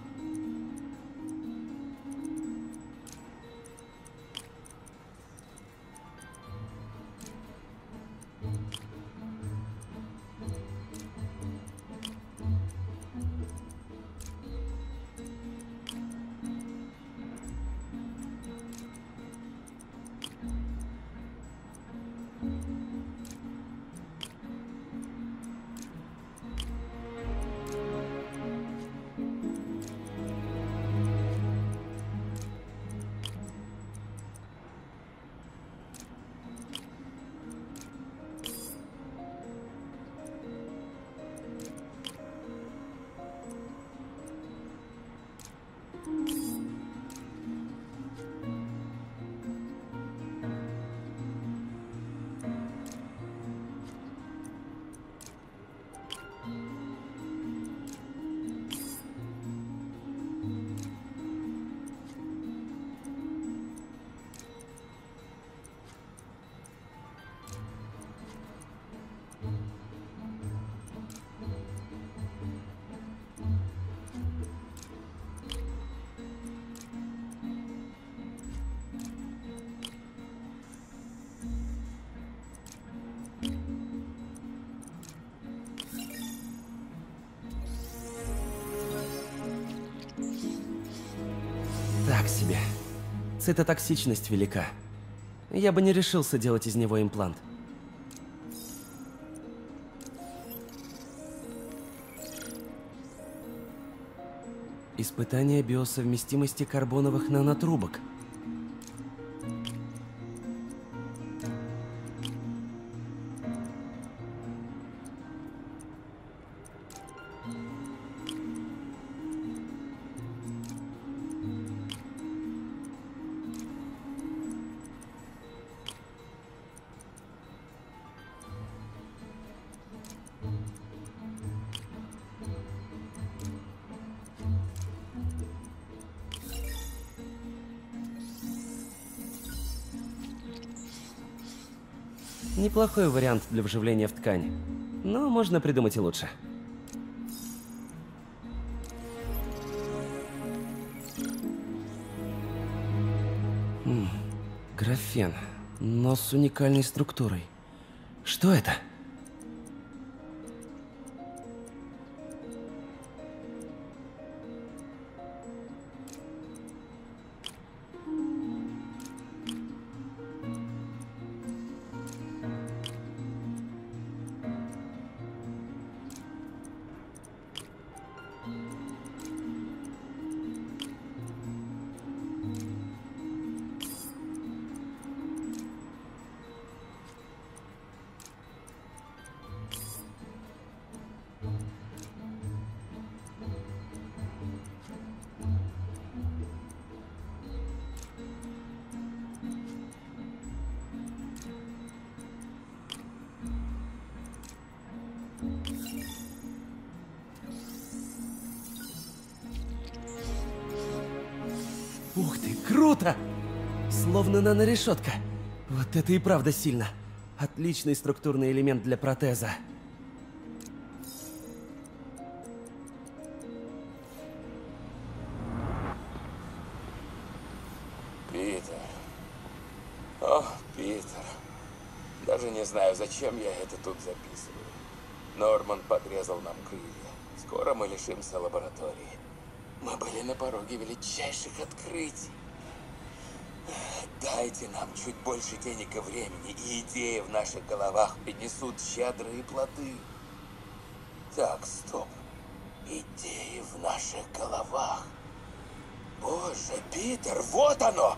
Так себе. Цитотоксичность велика. Я бы не решился делать из него имплант. Испытание биосовместимости карбоновых нанотрубок. Неплохой вариант для вживления в ткань. Но можно придумать и лучше. М, графен, но с уникальной структурой. Что это? Ух ты, круто! Словно нанорешетка. Вот это и правда сильно. Отличный структурный элемент для протеза. Питер. О, Питер. Даже не знаю, зачем я это тут записываю. Норман подрезал нам крылья. Скоро мы лишимся лаборатории. Мы были на пороге величайших открытий. Дайте нам чуть больше денег и времени, и идеи в наших головах принесут щедрые плоды. Так, стоп. Идеи в наших головах. Боже, Питер, вот оно!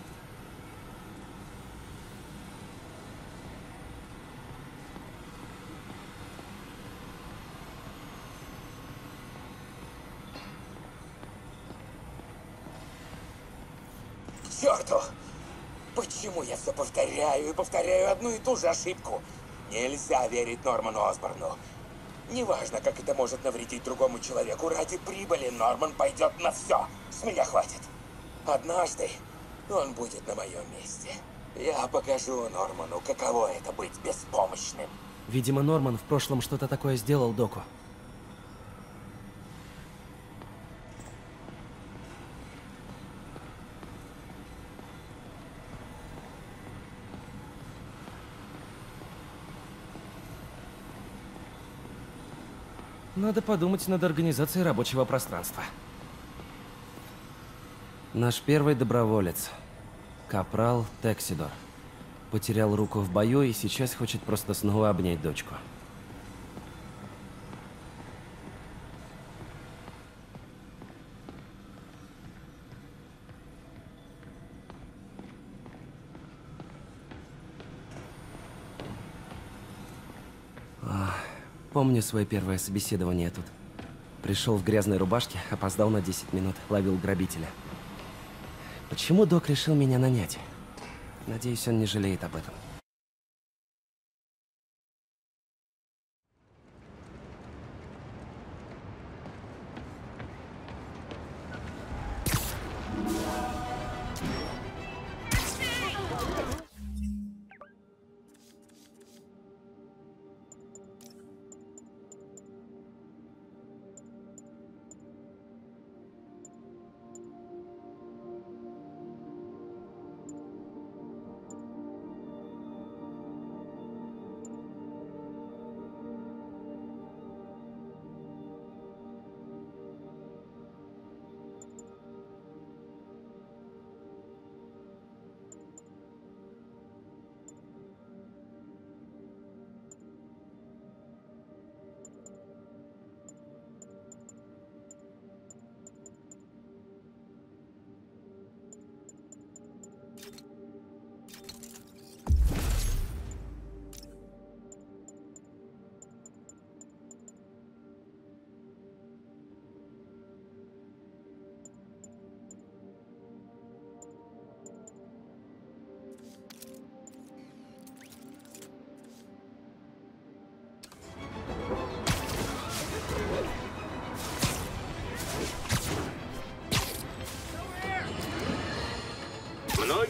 К черту! Почему я все повторяю и повторяю одну и ту же ошибку? Нельзя верить Норману Осборну. Неважно, как это может навредить другому человеку, ради прибыли Норман пойдет на все. С меня хватит. Однажды он будет на моем месте. Я покажу Норману, каково это быть беспомощным. Видимо, Норман в прошлом что-то такое сделал Доку. Надо подумать над организацией рабочего пространства. Наш первый доброволец. Капрал Тексидор. Потерял руку в бою и сейчас хочет просто снова обнять дочку. Помню свое первое собеседование тут. Пришел в грязной рубашке, опоздал на десять минут, ловил грабителя. Почему Док решил меня нанять? Надеюсь, он не жалеет об этом.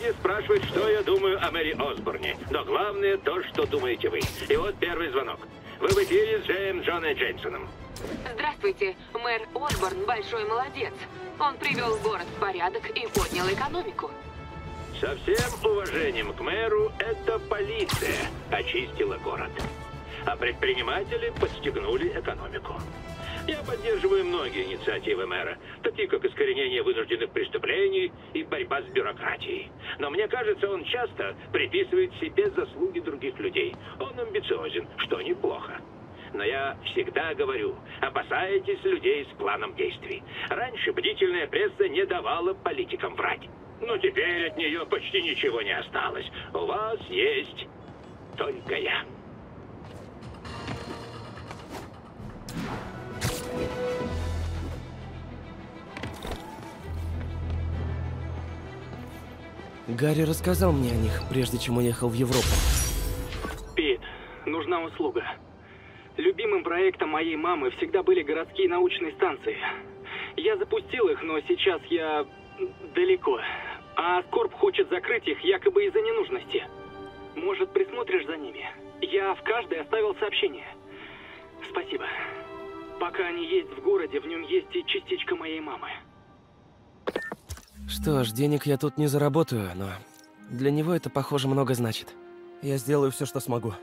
Многие спрашивают, что я думаю о Мэри Осборне. Но главное то, что думаете вы. И вот первый звонок. Вы в эфире с Джеем Джоном Джеймсоном. Здравствуйте. Мэр Осборн большой молодец. Он привел город в порядок и поднял экономику. Со всем уважением к мэру, это полиция очистила город. А предприниматели подстегнули экономику. Я поддерживаю многие инициативы мэра, такие как искоренение вынужденных преступлений и борьба с бюрократией. Но мне кажется, он часто приписывает себе заслуги других людей. Он амбициозен, что неплохо. Но я всегда говорю, опасайтесь людей с планом действий. Раньше бдительная пресса не давала политикам врать. Но теперь от нее почти ничего не осталось. У вас есть только я. Гарри рассказал мне о них, прежде чем уехал в Европу. Пит, нужна услуга. Любимым проектом моей мамы всегда были городские научные станции. Я запустил их, но сейчас я далеко. А Скорб хочет закрыть их якобы из-за ненужности. Может, присмотришь за ними? Я в каждой оставил сообщение. Спасибо. Пока они есть в городе, в нем есть и частичка моей мамы. Что ж, денег я тут не заработаю, но для него это, похоже, много значит. Я сделаю все, что смогу.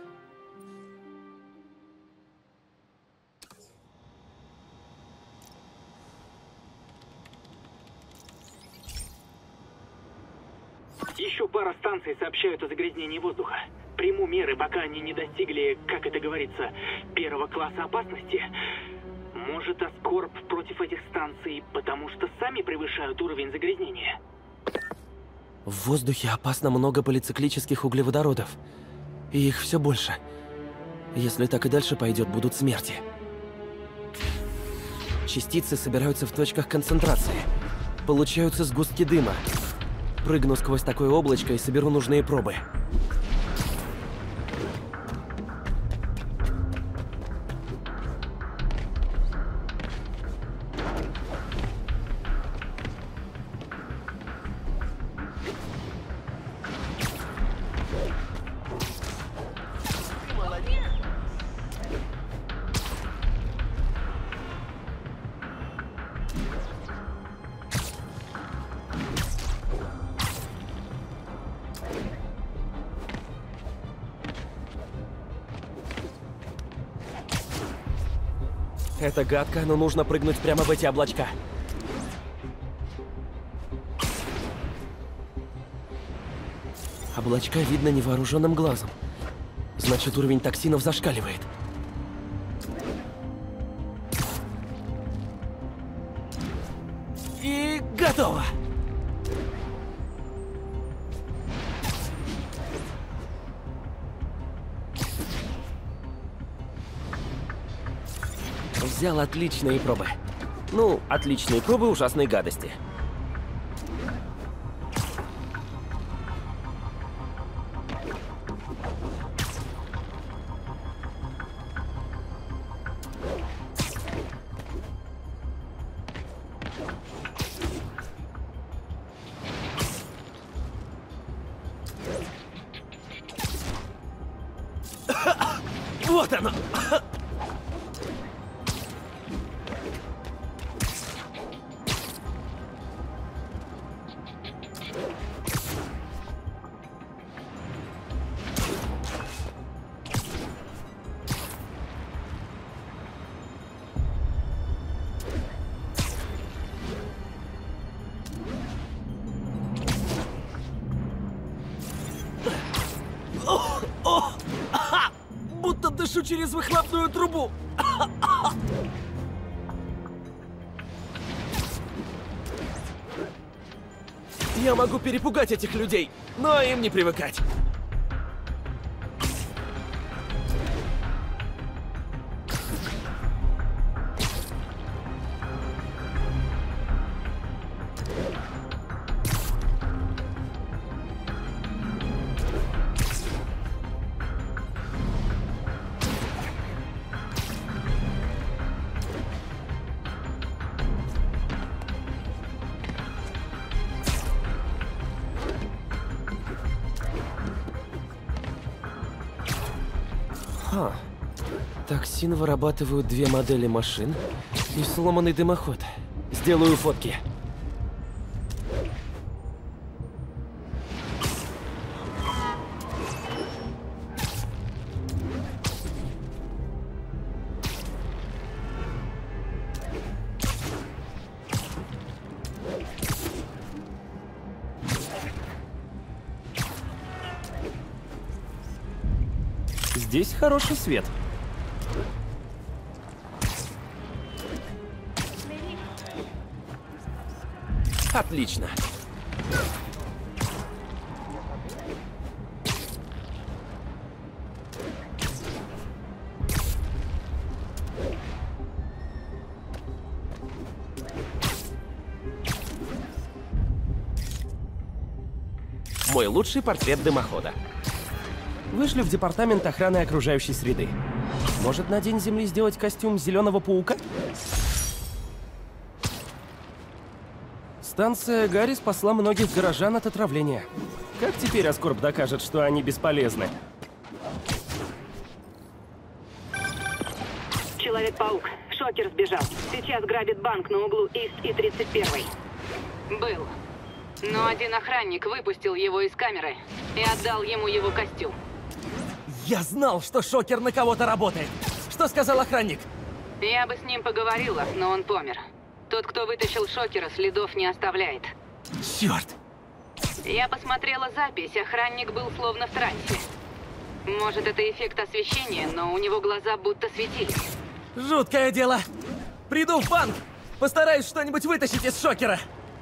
Еще пара станций сообщают о загрязнении воздуха. Приму меры, пока они не достигли, как это говорится, первого класса опасности. Может, Аскорб против этих станций, потому что сами превышают уровень загрязнения? В воздухе опасно много полициклических углеводородов. И их все больше. Если так и дальше пойдет, будут смерти. Частицы собираются в точках концентрации. Получаются сгустки дыма. Прыгну сквозь такое облачко и соберу нужные пробы. Это гадко, но нужно прыгнуть прямо в эти облачка. Облачка видно невооруженным глазом. Значит, уровень токсинов зашкаливает. И готово! Взял отличные пробы. Ну, отличные пробы ужасной гадости. Вот оно! Будто дышу через выхлопную трубу. Я могу перепугать этих людей, но им не привыкать. Ха. Токсин вырабатывают две модели машин и сломанный дымоход. Сделаю фотки. Здесь хороший свет. Отлично. Мой лучший портрет дымохода. Вышли в департамент охраны окружающей среды. Может, на День Земли сделать костюм зеленого паука? Станция Гарри спасла многих горожан от отравления. Как теперь Оскорб докажет, что они бесполезны? Человек-паук. Шокер сбежал. Сейчас грабит банк на углу Ист и тридцать первой. Был. Но один охранник выпустил его из камеры и отдал ему его костюм. Я знал, что Шокер на кого-то работает. Что сказал охранник? Я бы с ним поговорила, но он помер. Тот, кто вытащил Шокера, следов не оставляет. Черт! Я посмотрела запись, охранник был словно в трансе. Может, это эффект освещения, но у него глаза будто светились. Жуткое дело. Приду в банк, постараюсь что-нибудь вытащить из Шокера.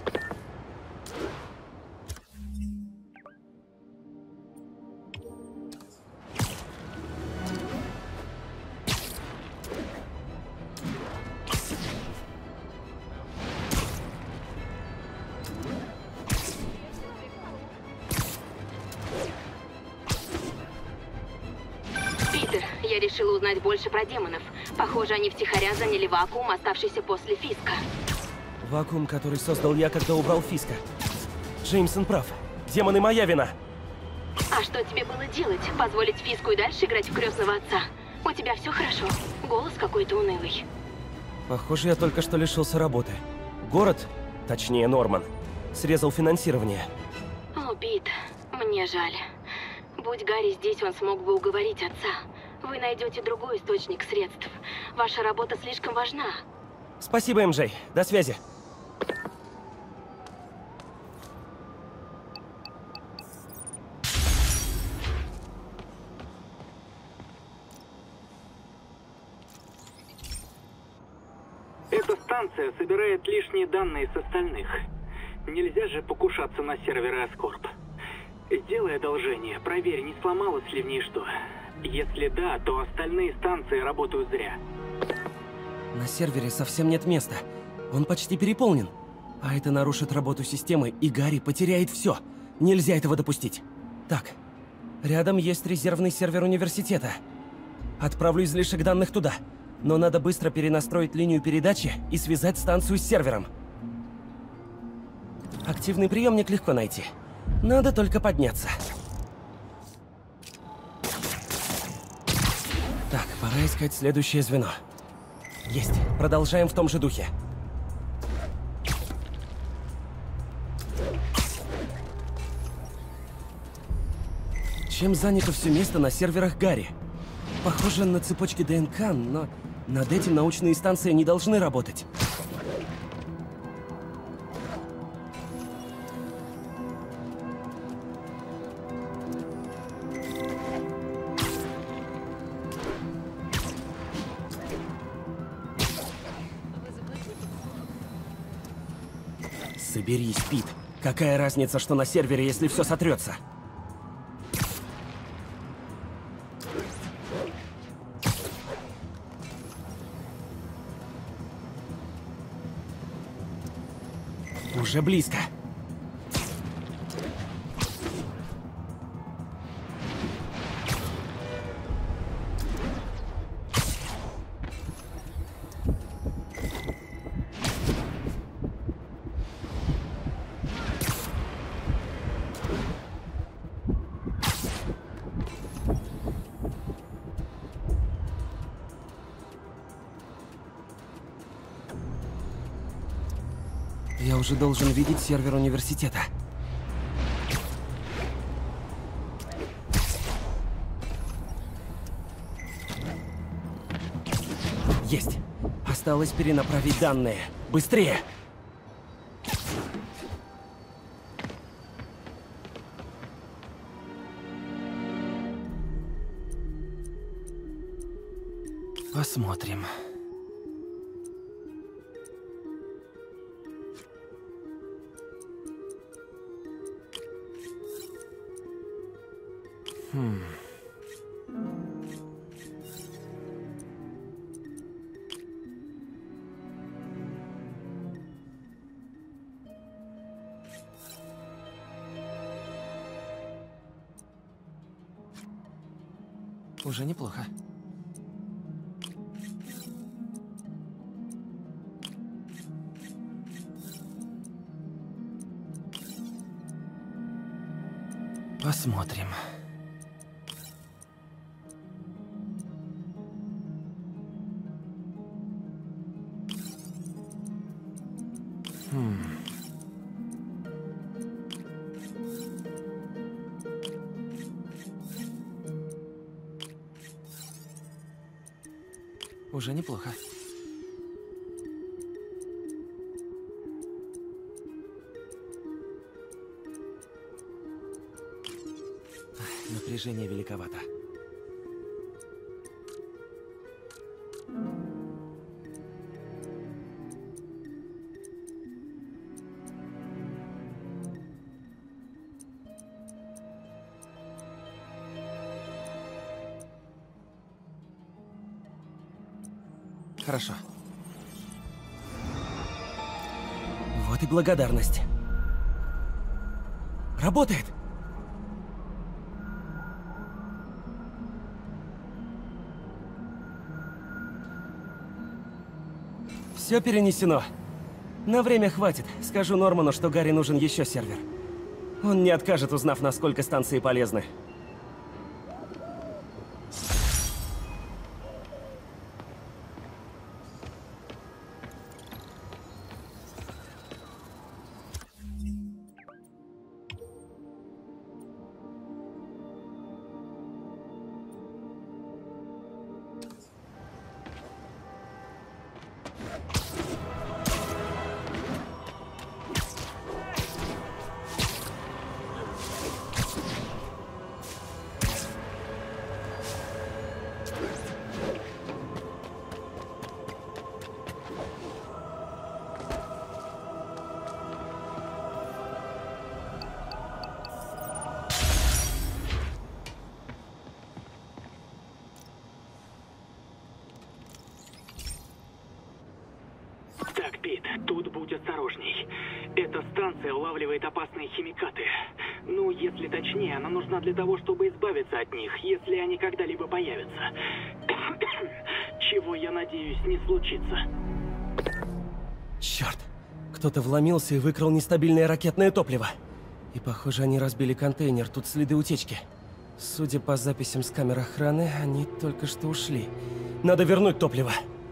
Я решила узнать больше про демонов. Похоже, они втихаря заняли вакуум, оставшийся после Фиска. Вакуум, который создал я, когда убрал Фиска. Джеймсон прав. Демоны моя вина. А что тебе было делать? Позволить Фиску и дальше играть в крестного отца? У тебя все хорошо. Голос какой-то унылый. Похоже, я только что лишился работы. Город, точнее Норман, срезал финансирование. О, Пит, мне жаль. Будь Гарри здесь, он смог бы уговорить отца. Вы найдете другой источник средств. Ваша работа слишком важна. Спасибо, эм джей. До связи. Эта станция собирает лишние данные с остальных. Нельзя же покушаться на серверы Оскорб. Сделай одолжение, проверь, не сломалось ли в ней что. Если да, то остальные станции работают зря. На сервере совсем нет места. Он почти переполнен. А это нарушит работу системы, и Гарри потеряет все. Нельзя этого допустить. Так, рядом есть резервный сервер университета. Отправлю излишек данных туда. Но надо быстро перенастроить линию передачи и связать станцию с сервером. Активный приемник легко найти. Надо только подняться. Так, пора искать следующее звено. Есть. Продолжаем в том же духе. Чем занято все место на серверах Гарри? Похоже на цепочки ДНК, но над этим научные станции не должны работать. Соберись, Пит. Какая разница, что на сервере, если все сотрется? Уже близко. Я уже должен видеть сервер университета. Есть. Осталось перенаправить данные. Быстрее! Посмотрим. Хм. Уже неплохо. Посмотрим. Хм. Уже неплохо. Напряжение великовато. Хорошо. Вот и благодарность. Работает! Все перенесено. На время хватит. Скажу Норману, что Гарри нужен еще сервер. Он не откажет, узнав, насколько станции полезны. Так, Пит, тут будь осторожней. Эта станция улавливает опасные химикаты. Ну, если точнее, она нужна для того, чтобы избавиться от них, если они когда-либо появятся. Чего, я надеюсь, не случится. Черт! Кто-то вломился и выкрал нестабильное ракетное топливо. И, похоже, они разбили контейнер, тут следы утечки. Судя по записям с камер охраны, они только что ушли. Надо вернуть топливо.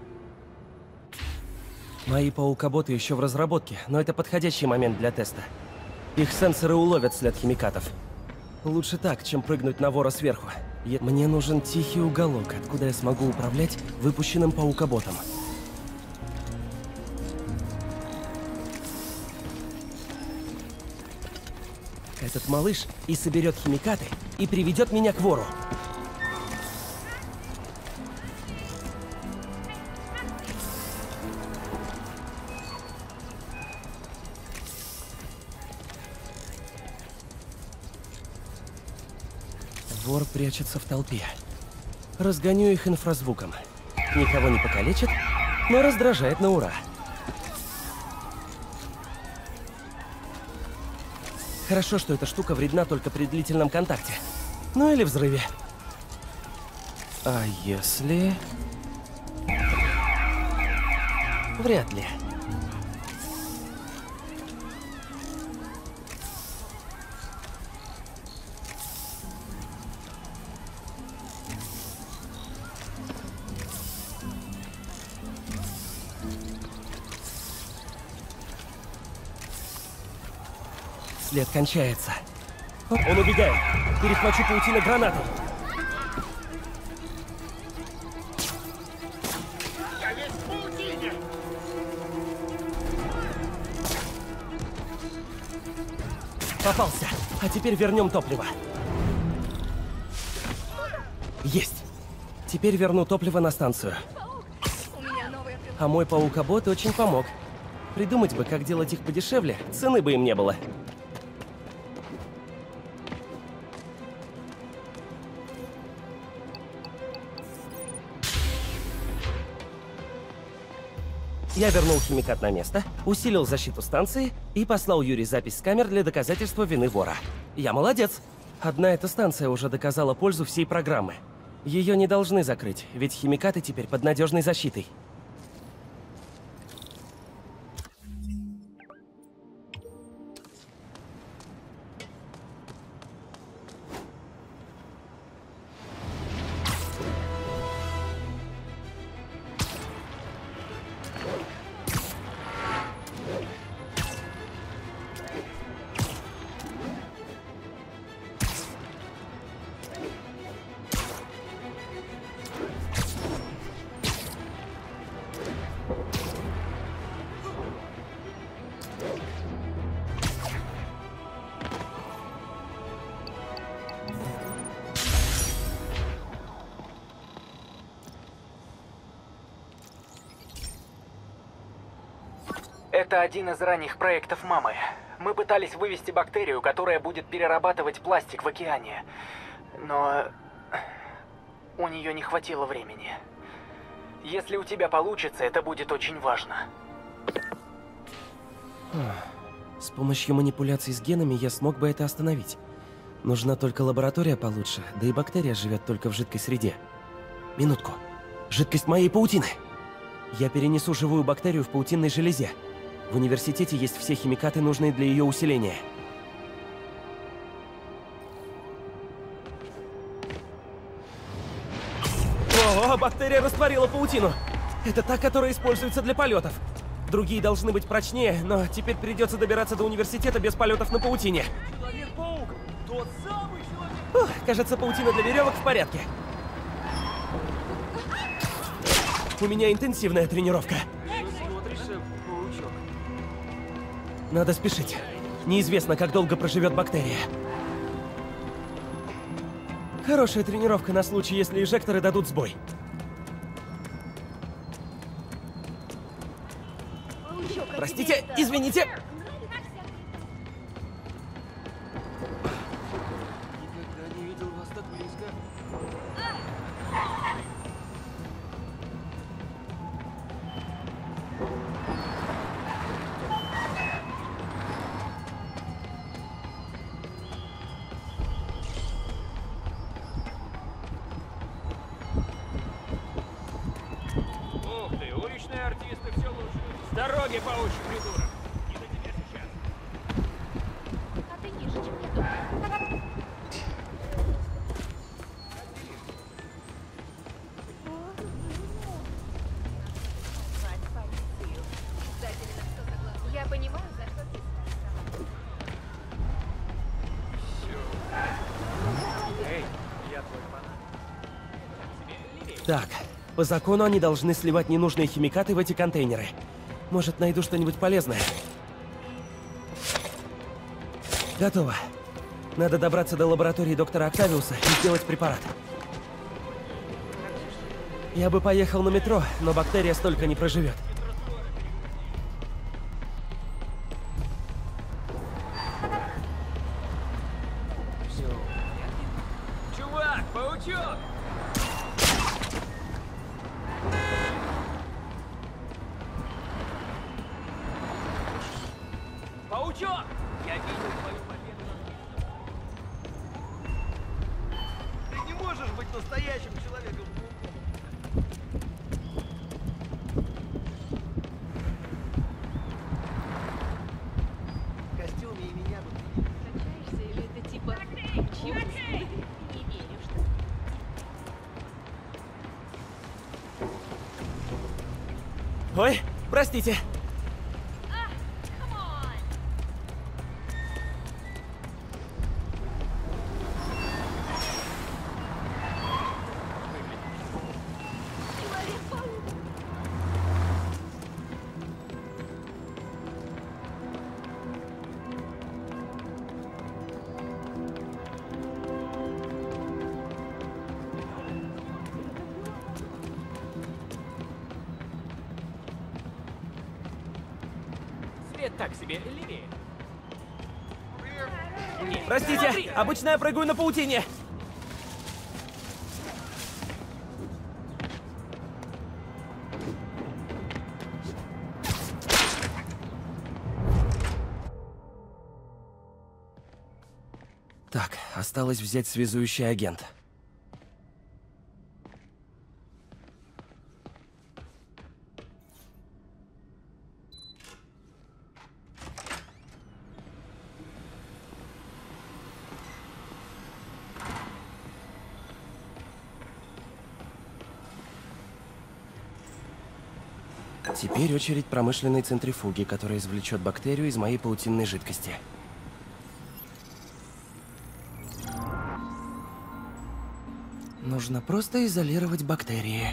Мои паукоботы еще в разработке, но это подходящий момент для теста. Их сенсоры уловят след химикатов. Лучше так, чем прыгнуть на вора сверху. И мне нужен тихий уголок, откуда я смогу управлять выпущенным паукоботом. Этот малыш и соберет химикаты, и приведет меня к вору. Вор прячется в толпе. Разгоню их инфразвуком. Никого не покалечит, но раздражает на ура. Хорошо, что эта штука вредна только при длительном контакте. Ну или взрыве. А если... Вряд ли. след кончается. Он убегает. Перехвачу паутину гранату. Попался. А теперь вернем топливо. Есть. Теперь верну топливо на станцию. А мой паукобот очень помог. Придумать бы, как делать их подешевле, цены бы им не было. Я вернул химикат на место, усилил защиту станции и послал Юре запись с камер для доказательства вины вора. Я молодец. Одна эта станция уже доказала пользу всей программы. Ее не должны закрыть, ведь химикаты теперь под надежной защитой. Это один из ранних проектов мамы. Мы пытались вывести бактерию, которая будет перерабатывать пластик в океане. Но у нее не хватило времени. Если у тебя получится, это будет очень важно. С помощью манипуляций с генами я смог бы это остановить. Нужна только лаборатория получше, да и бактерия живет только в жидкой среде. Минутку. Жидкость моей паутины. Я перенесу живую бактерию в паутинной железе. В университете есть все химикаты, нужные для ее усиления. О, бактерия растворила паутину. Это та, которая используется для полетов. Другие должны быть прочнее, но теперь придется добираться до университета без полетов на паутине. Человек-паук! Тот самый человек! Ух, кажется, паутина для веревок в порядке. У меня интенсивная тренировка. Надо спешить. Неизвестно, как долго проживет бактерия. Хорошая тренировка на случай, если инжекторы дадут сбой. Простите, извините. Никогда не видел вас так близко. Ух ты, уличные артисты все лучше. С дороги, паучий придурок. Не до тебя сейчас. А ты ниже, чем я думала. Я понимаю, за что ты. Эй, я твой фанат. Так, по закону они должны сливать ненужные химикаты в эти контейнеры. Может, найду что-нибудь полезное. Готово. Надо добраться до лаборатории доктора Октавиуса и сделать препарат. Я бы поехал на метро, но бактерия столько не проживет. Чувак, паучок! Паучок! Я видел твою победу. Ты не можешь быть настоящим человеком. В костюме и меня тут Качаешься или это типа... Чего? Не верю, что... Ой, простите. Так себе, левее. Простите, Смотри. обычно я прыгаю на паутине. Так, осталось взять связующий агент. Теперь очередь промышленной центрифуги, которая извлечет бактерию из моей паутинной жидкости. Нужно просто изолировать бактерии.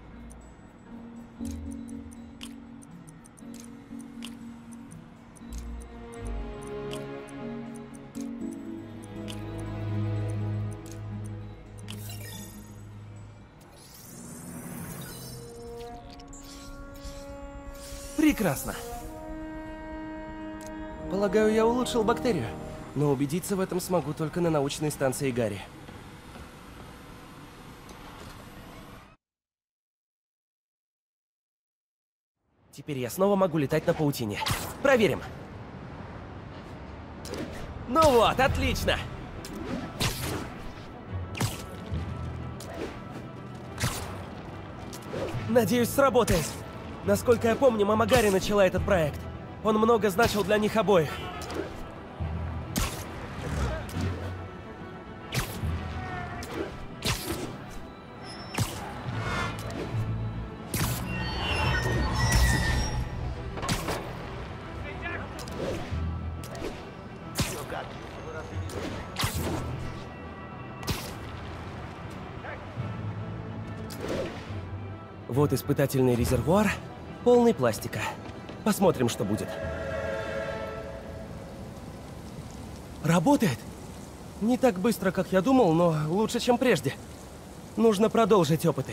Прекрасно. Полагаю, я улучшил бактерию, но убедиться в этом смогу только на научной станции Гарри. Теперь я снова могу летать на паутине. Проверим. Ну вот, отлично. Надеюсь, сработает. Насколько я помню, мама Гарри начала этот проект. Он много значил для них обоих. Вот испытательный резервуар, полный пластика. Посмотрим, что будет. Работает! Не так быстро, как я думал, но лучше, чем прежде. Нужно продолжить опыты.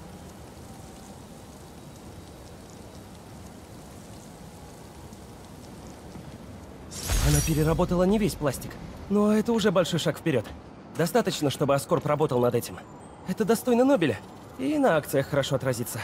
Она переработала не весь пластик, но это уже большой шаг вперед. Достаточно, чтобы Аскорб работал над этим. Это достойно Нобеля. И на акциях хорошо отразится.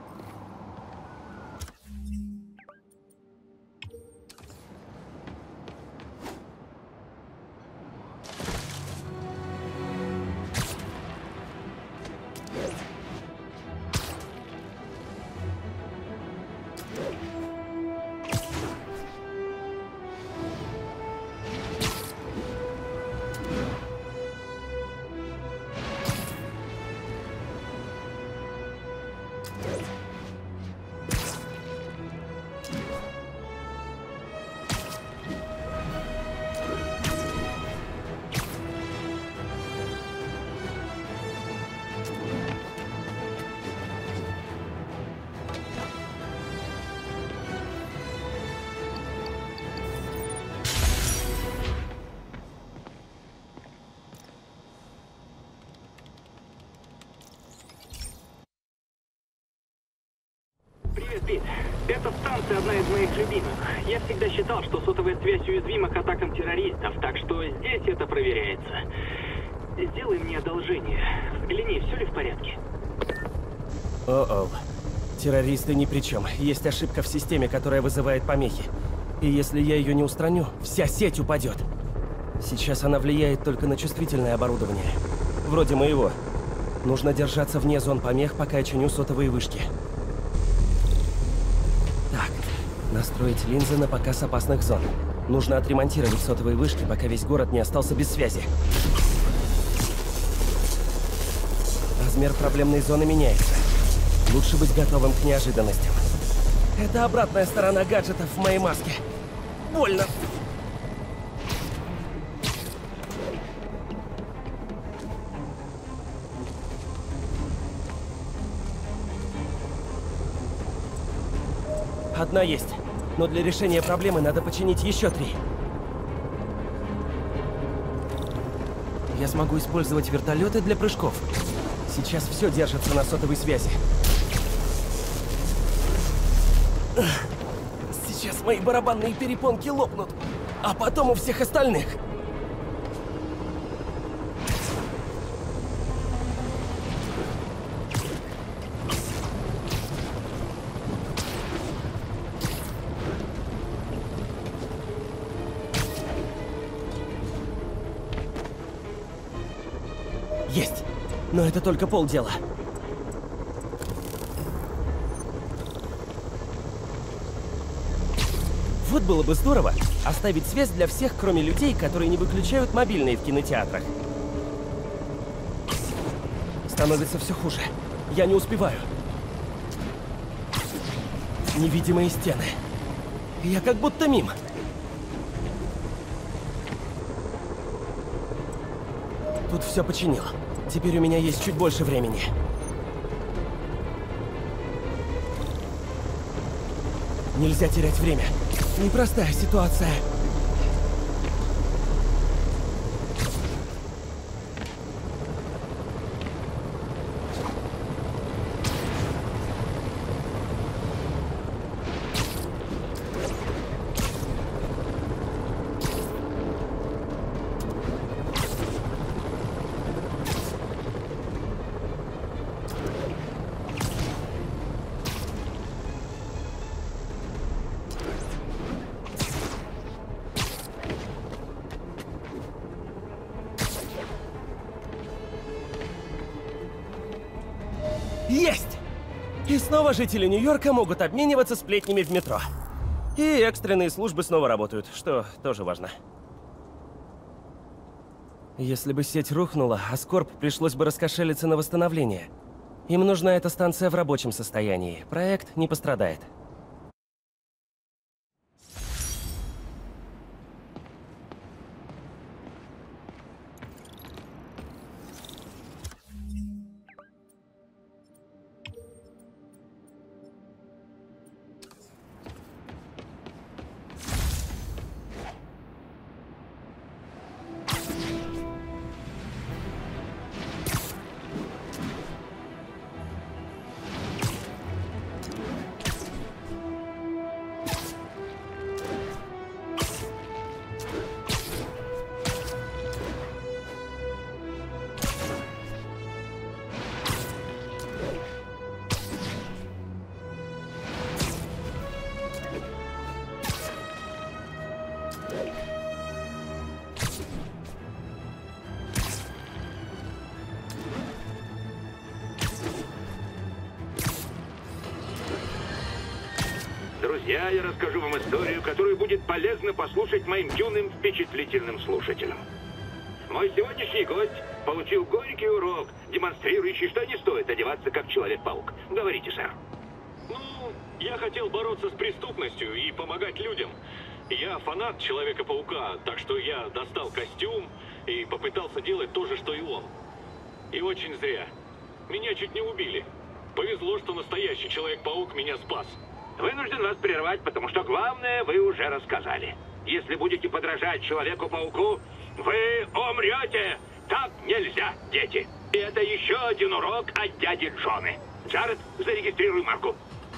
Привет, Пит. Эта станция одна из моих любимых. Я всегда считал, что сотовая связь уязвима к атакам террористов, так что здесь это проверяется. Сделай мне одолжение. Взгляни, все ли в порядке? О-оу. Террористы ни при чем. Есть ошибка в системе, которая вызывает помехи. И если я ее не устраню, вся сеть упадет. Сейчас она влияет только на чувствительное оборудование. Вроде моего. Нужно держаться вне зон помех, пока я чиню сотовые вышки. Так, настроить линзы на показ опасных зон. Нужно отремонтировать сотовые вышки, пока весь город не остался без связи. Размер проблемной зоны меняется. Лучше быть готовым к неожиданностям. Это обратная сторона гаджетов в моей маске. Больно. Одна есть, но для решения проблемы надо починить еще три. Я смогу использовать вертолеты для прыжков. Сейчас все держится на сотовой связи. Сейчас Сейчас мои барабанные перепонки лопнут, а потом у всех остальных. Есть, но это только полдела. Вот было бы здорово оставить связь для всех, кроме людей, которые не выключают мобильные в кинотеатрах. Становится все хуже. Я не успеваю. Невидимые стены. Я как будто мим. Тут все починил. Теперь у меня есть чуть больше времени. Нельзя терять время. Непростая ситуация. Есть! И снова жители Нью-Йорка могут обмениваться сплетнями в метро. И экстренные службы снова работают, что тоже важно. Если бы сеть рухнула, Аскорб пришлось бы раскошелиться на восстановление. Им нужна эта станция в рабочем состоянии. Проект не пострадает. Друзья, я расскажу вам историю, которую будет полезно послушать моим юным впечатлительным слушателям. Мой сегодняшний гость получил горький урок, демонстрирующий, что не стоит одеваться как Человек-паук. Говорите, сэр. Ну, я хотел бороться с преступностью и помогать людям. Я фанат Человека-паука, так что я достал костюм и попытался делать то же, что и он. И очень зря. Меня чуть не убили. Повезло, что настоящий Человек-паук меня спас. Вынужден вас прервать, потому что главное вы уже рассказали. Если будете подражать Человеку-пауку, вы умрете! Так нельзя, дети! И это еще один урок от дяди Джоны. Джаред, зарегистрируй марку.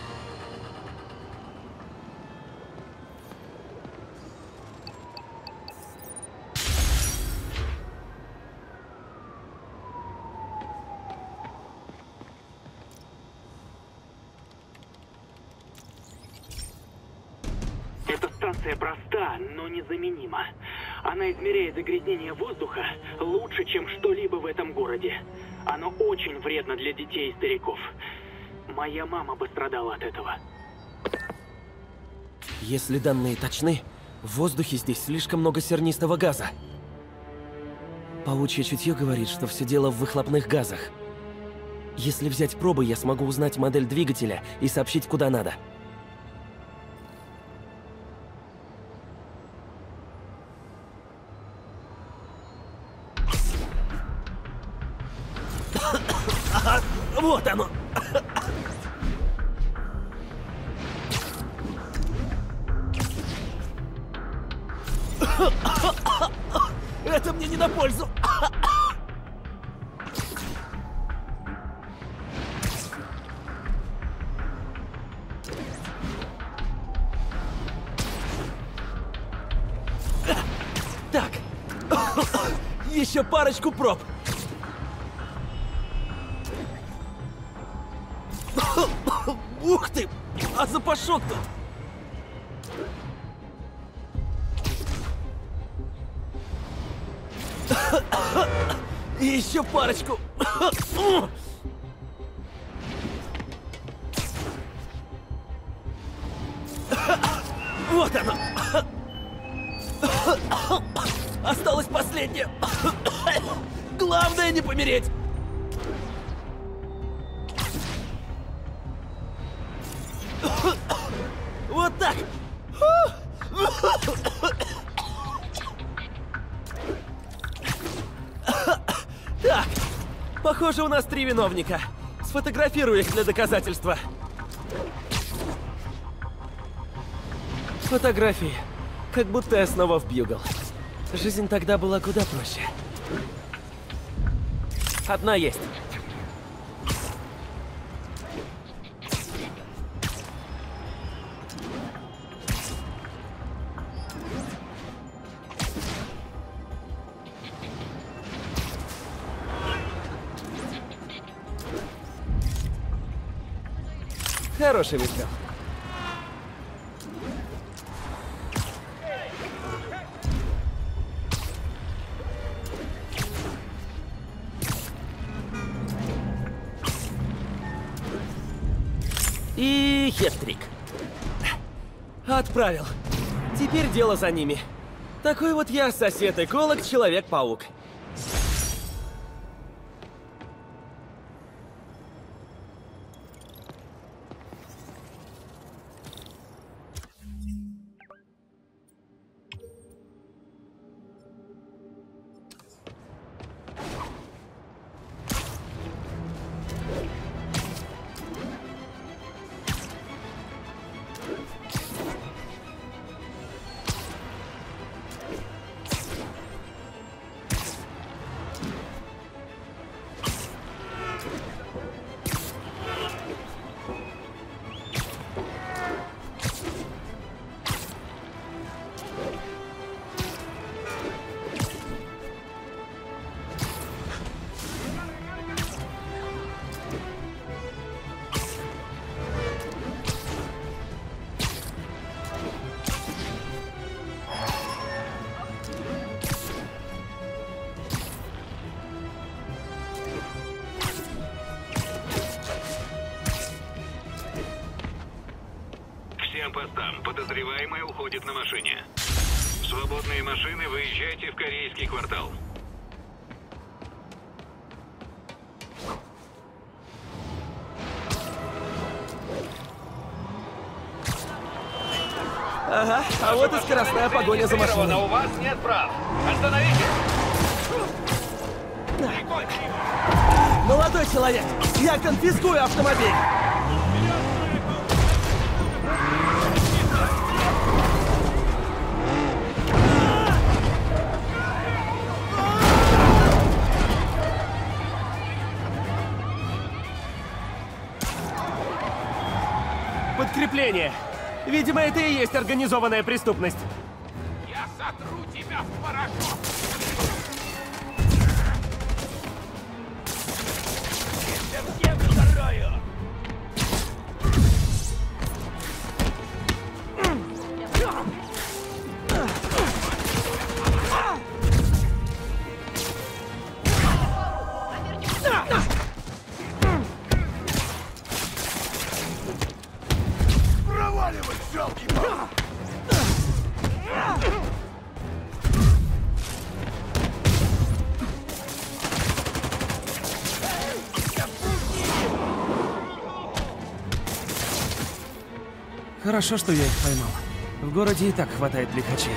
Эта станция проста, но незаменима. Она измеряет загрязнение воздуха лучше, чем что-либо в этом городе. Оно очень вредно для детей и стариков. Моя мама пострадала от этого. Если данные точны, в воздухе здесь слишком много сернистого газа. Паучье чутье говорит, что все дело в выхлопных газах. Если взять пробы, я смогу узнать модель двигателя и сообщить, куда надо. Вот оно! Это мне не на пользу! Еще парочку проб. Ух ты! А запашок тут! Еще парочку. Вот оно. Осталось последнее. Главное не помереть. Вот так. Так, похоже, у нас три виновника. Сфотографирую их для доказательства. Фотографии. Как будто я снова в Бьюгл. Жизнь тогда была куда проще. Одна есть. Хороший выстрел. И хет-трик. Отправил. Теперь дело за ними. Такой вот я, сосед-эколог, Человек-паук. Постам. Подозреваемый уходит на машине. Свободные машины, выезжайте в корейский квартал. Ага, а вот и скоростная погоня за машиной. У вас нет прав. Остановитесь! Молодой человек, я конфискую автомобиль. Подкрепление. Видимо, это и есть организованная преступность. Я сотру тебя в порошок! Всем здоровья! Проваливай, жалкий паук! Хорошо, что я их поймал. В городе и так хватает лихачей.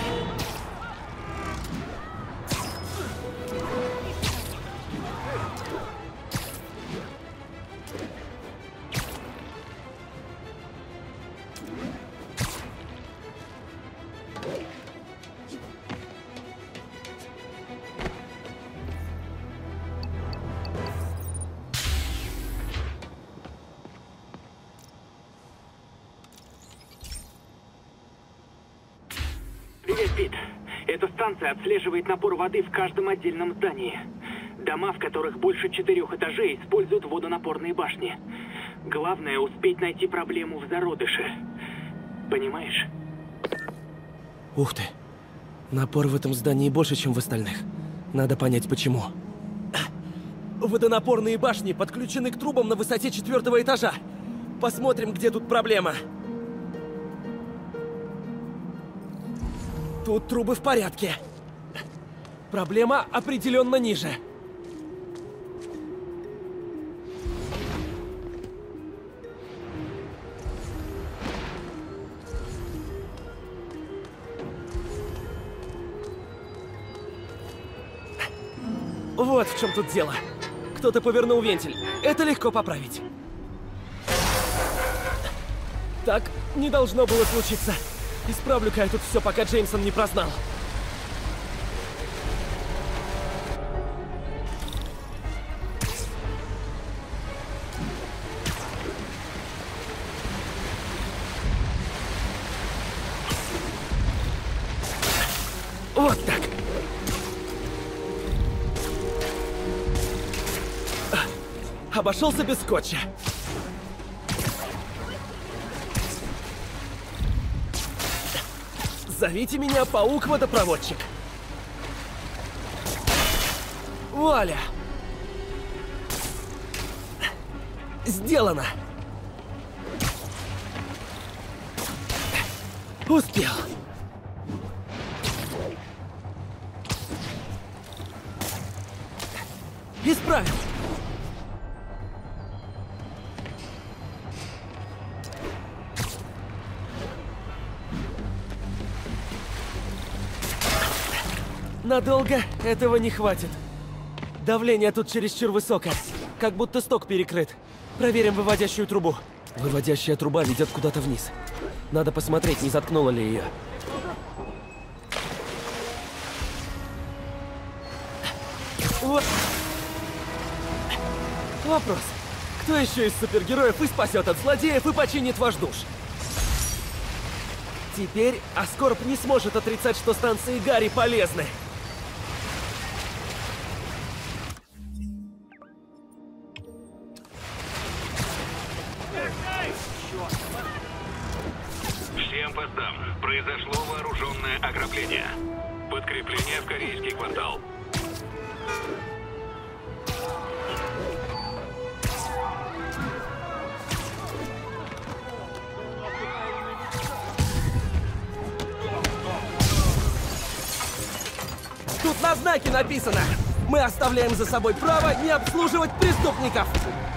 Привет, Пит. Эта станция отслеживает напор воды в каждом отдельном здании. Дома, в которых больше четырех этажей, используют водонапорные башни. Главное — успеть найти проблему в зародыше. Понимаешь? Ух ты. Напор в этом здании больше, чем в остальных. Надо понять, почему. Водонапорные башни подключены к трубам на высоте четвертого этажа. Посмотрим, где тут проблема. Тут трубы в порядке. Проблема определенно ниже. Вот в чем тут дело. Кто-то повернул вентиль. Это легко поправить. Так не должно было случиться. Исправлю-ка я тут все, пока Джеймсон не прознал. Вот так. Обошелся без скотча. Зовите меня паук-водопроводчик. Вуаля! Сделано! Успел. Исправил. Надолго этого не хватит. Давление тут чересчур высокое. Как будто сток перекрыт. Проверим выводящую трубу. Выводящая труба ведет куда-то вниз. Надо посмотреть, не заткнула ли ее. Вот. Вопрос. Кто еще из супергероев и спасет от злодеев и починит ваш душ? Теперь Аскорб не сможет отрицать, что станции Гарри полезны. Всем постам. Произошло вооруженное ограбление. Подкрепление в корейский квартал. Тут на знаке написано: мы оставляем за собой право не обслуживать преступников.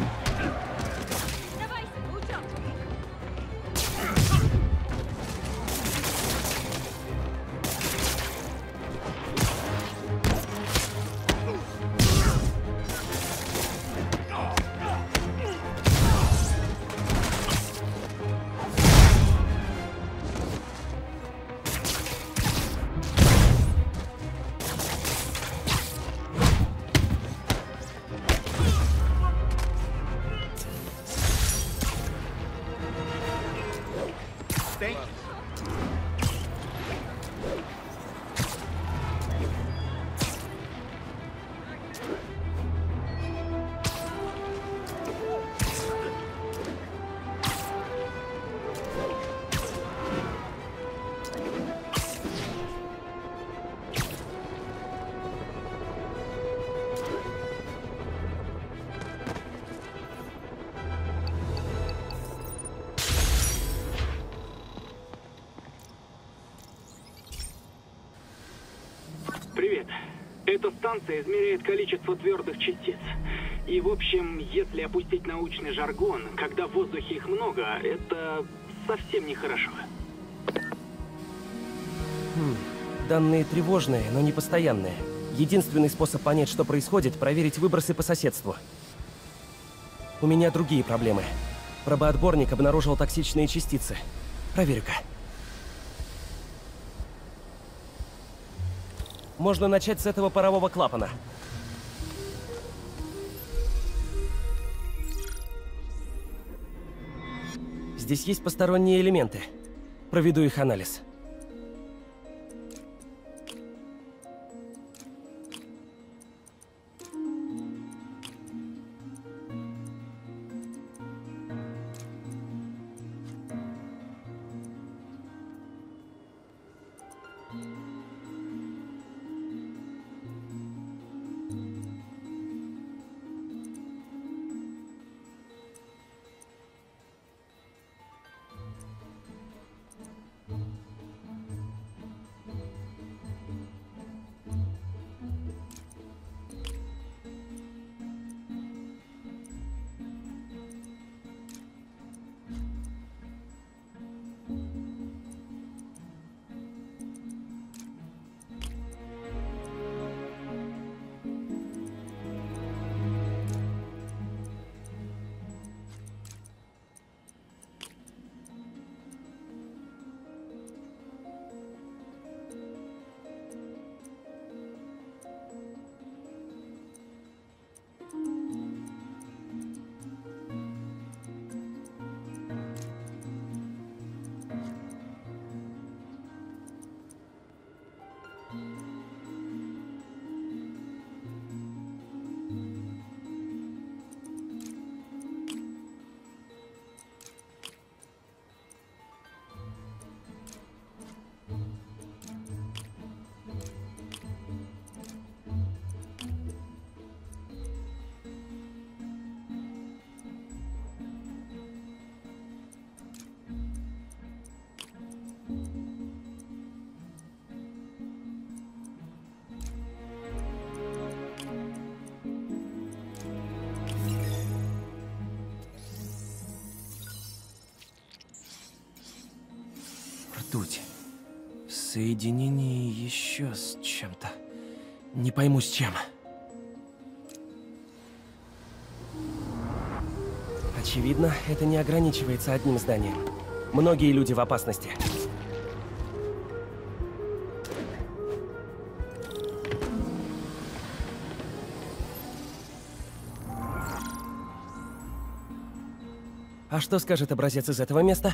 Привет. Эта станция измеряет количество твердых частиц. И, в общем, если опустить научный жаргон, когда в воздухе их много, это совсем нехорошо. Хм. Данные тревожные, но не постоянные. Единственный способ понять, что происходит, проверить выбросы по соседству. У меня другие проблемы. Пробоотборник обнаружил токсичные частицы. Проверю-ка. Можно начать с этого парового клапана. Здесь есть посторонние элементы. Проведу их анализ. Ртуть. В соединении еще с чем-то. Не пойму с чем. Очевидно, это не ограничивается одним зданием. Многие люди в опасности. А что скажет образец из этого места?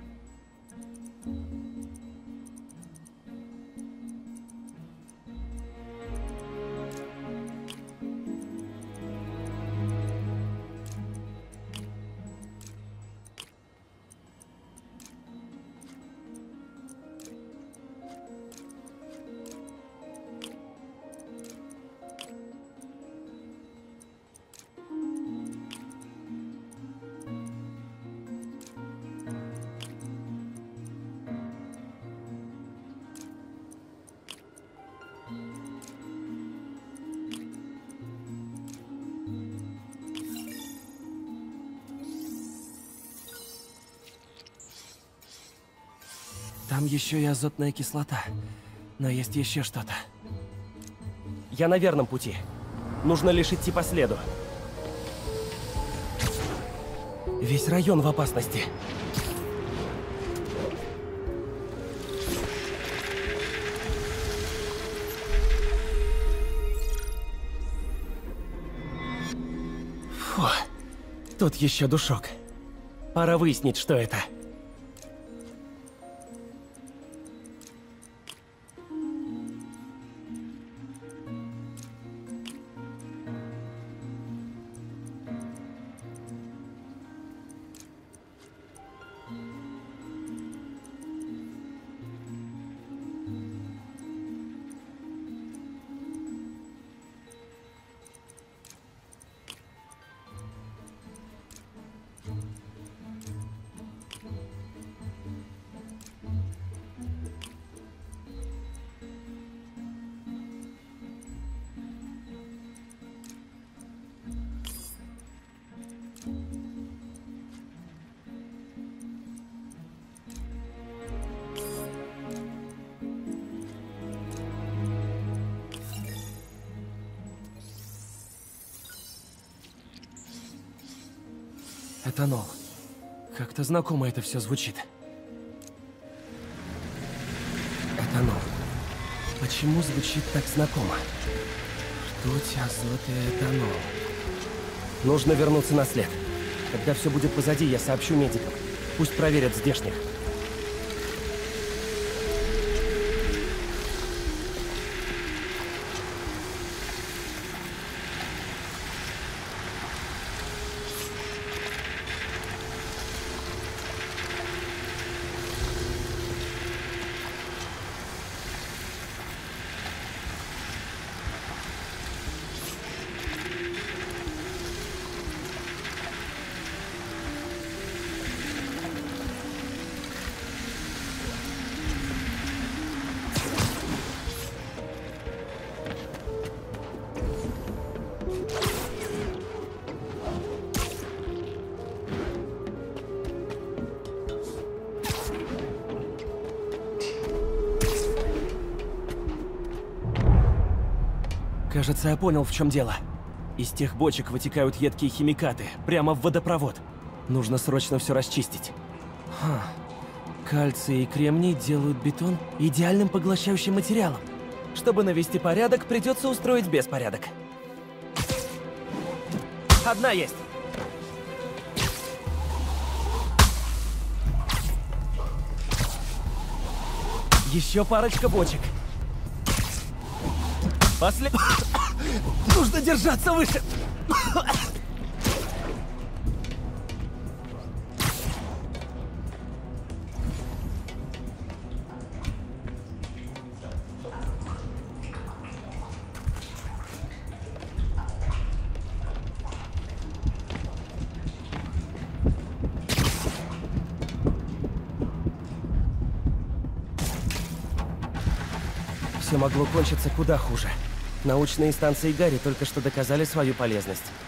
Там еще и азотная кислота. Но есть еще что-то. Я на верном пути. Нужно лишь идти по следу. Весь район в опасности. Фу. Тут еще душок. Пора выяснить, что это. Этанол. Как-то знакомо это все звучит. Этанол. Почему звучит так знакомо? Ртуть, азот и этанол. Нужно вернуться на след. Когда все будет позади, я сообщу медикам. Пусть проверят здешних. Кажется, я понял, в чем дело. Из тех бочек вытекают едкие химикаты, прямо в водопровод. Нужно срочно все расчистить. Ха. Кальций и кремний делают бетон идеальным поглощающим материалом. Чтобы навести порядок, придется устроить беспорядок. Одна есть. Еще парочка бочек. После... Нужно держаться выше. Все могло кончиться куда хуже. Научные станции Гарри только что доказали свою полезность.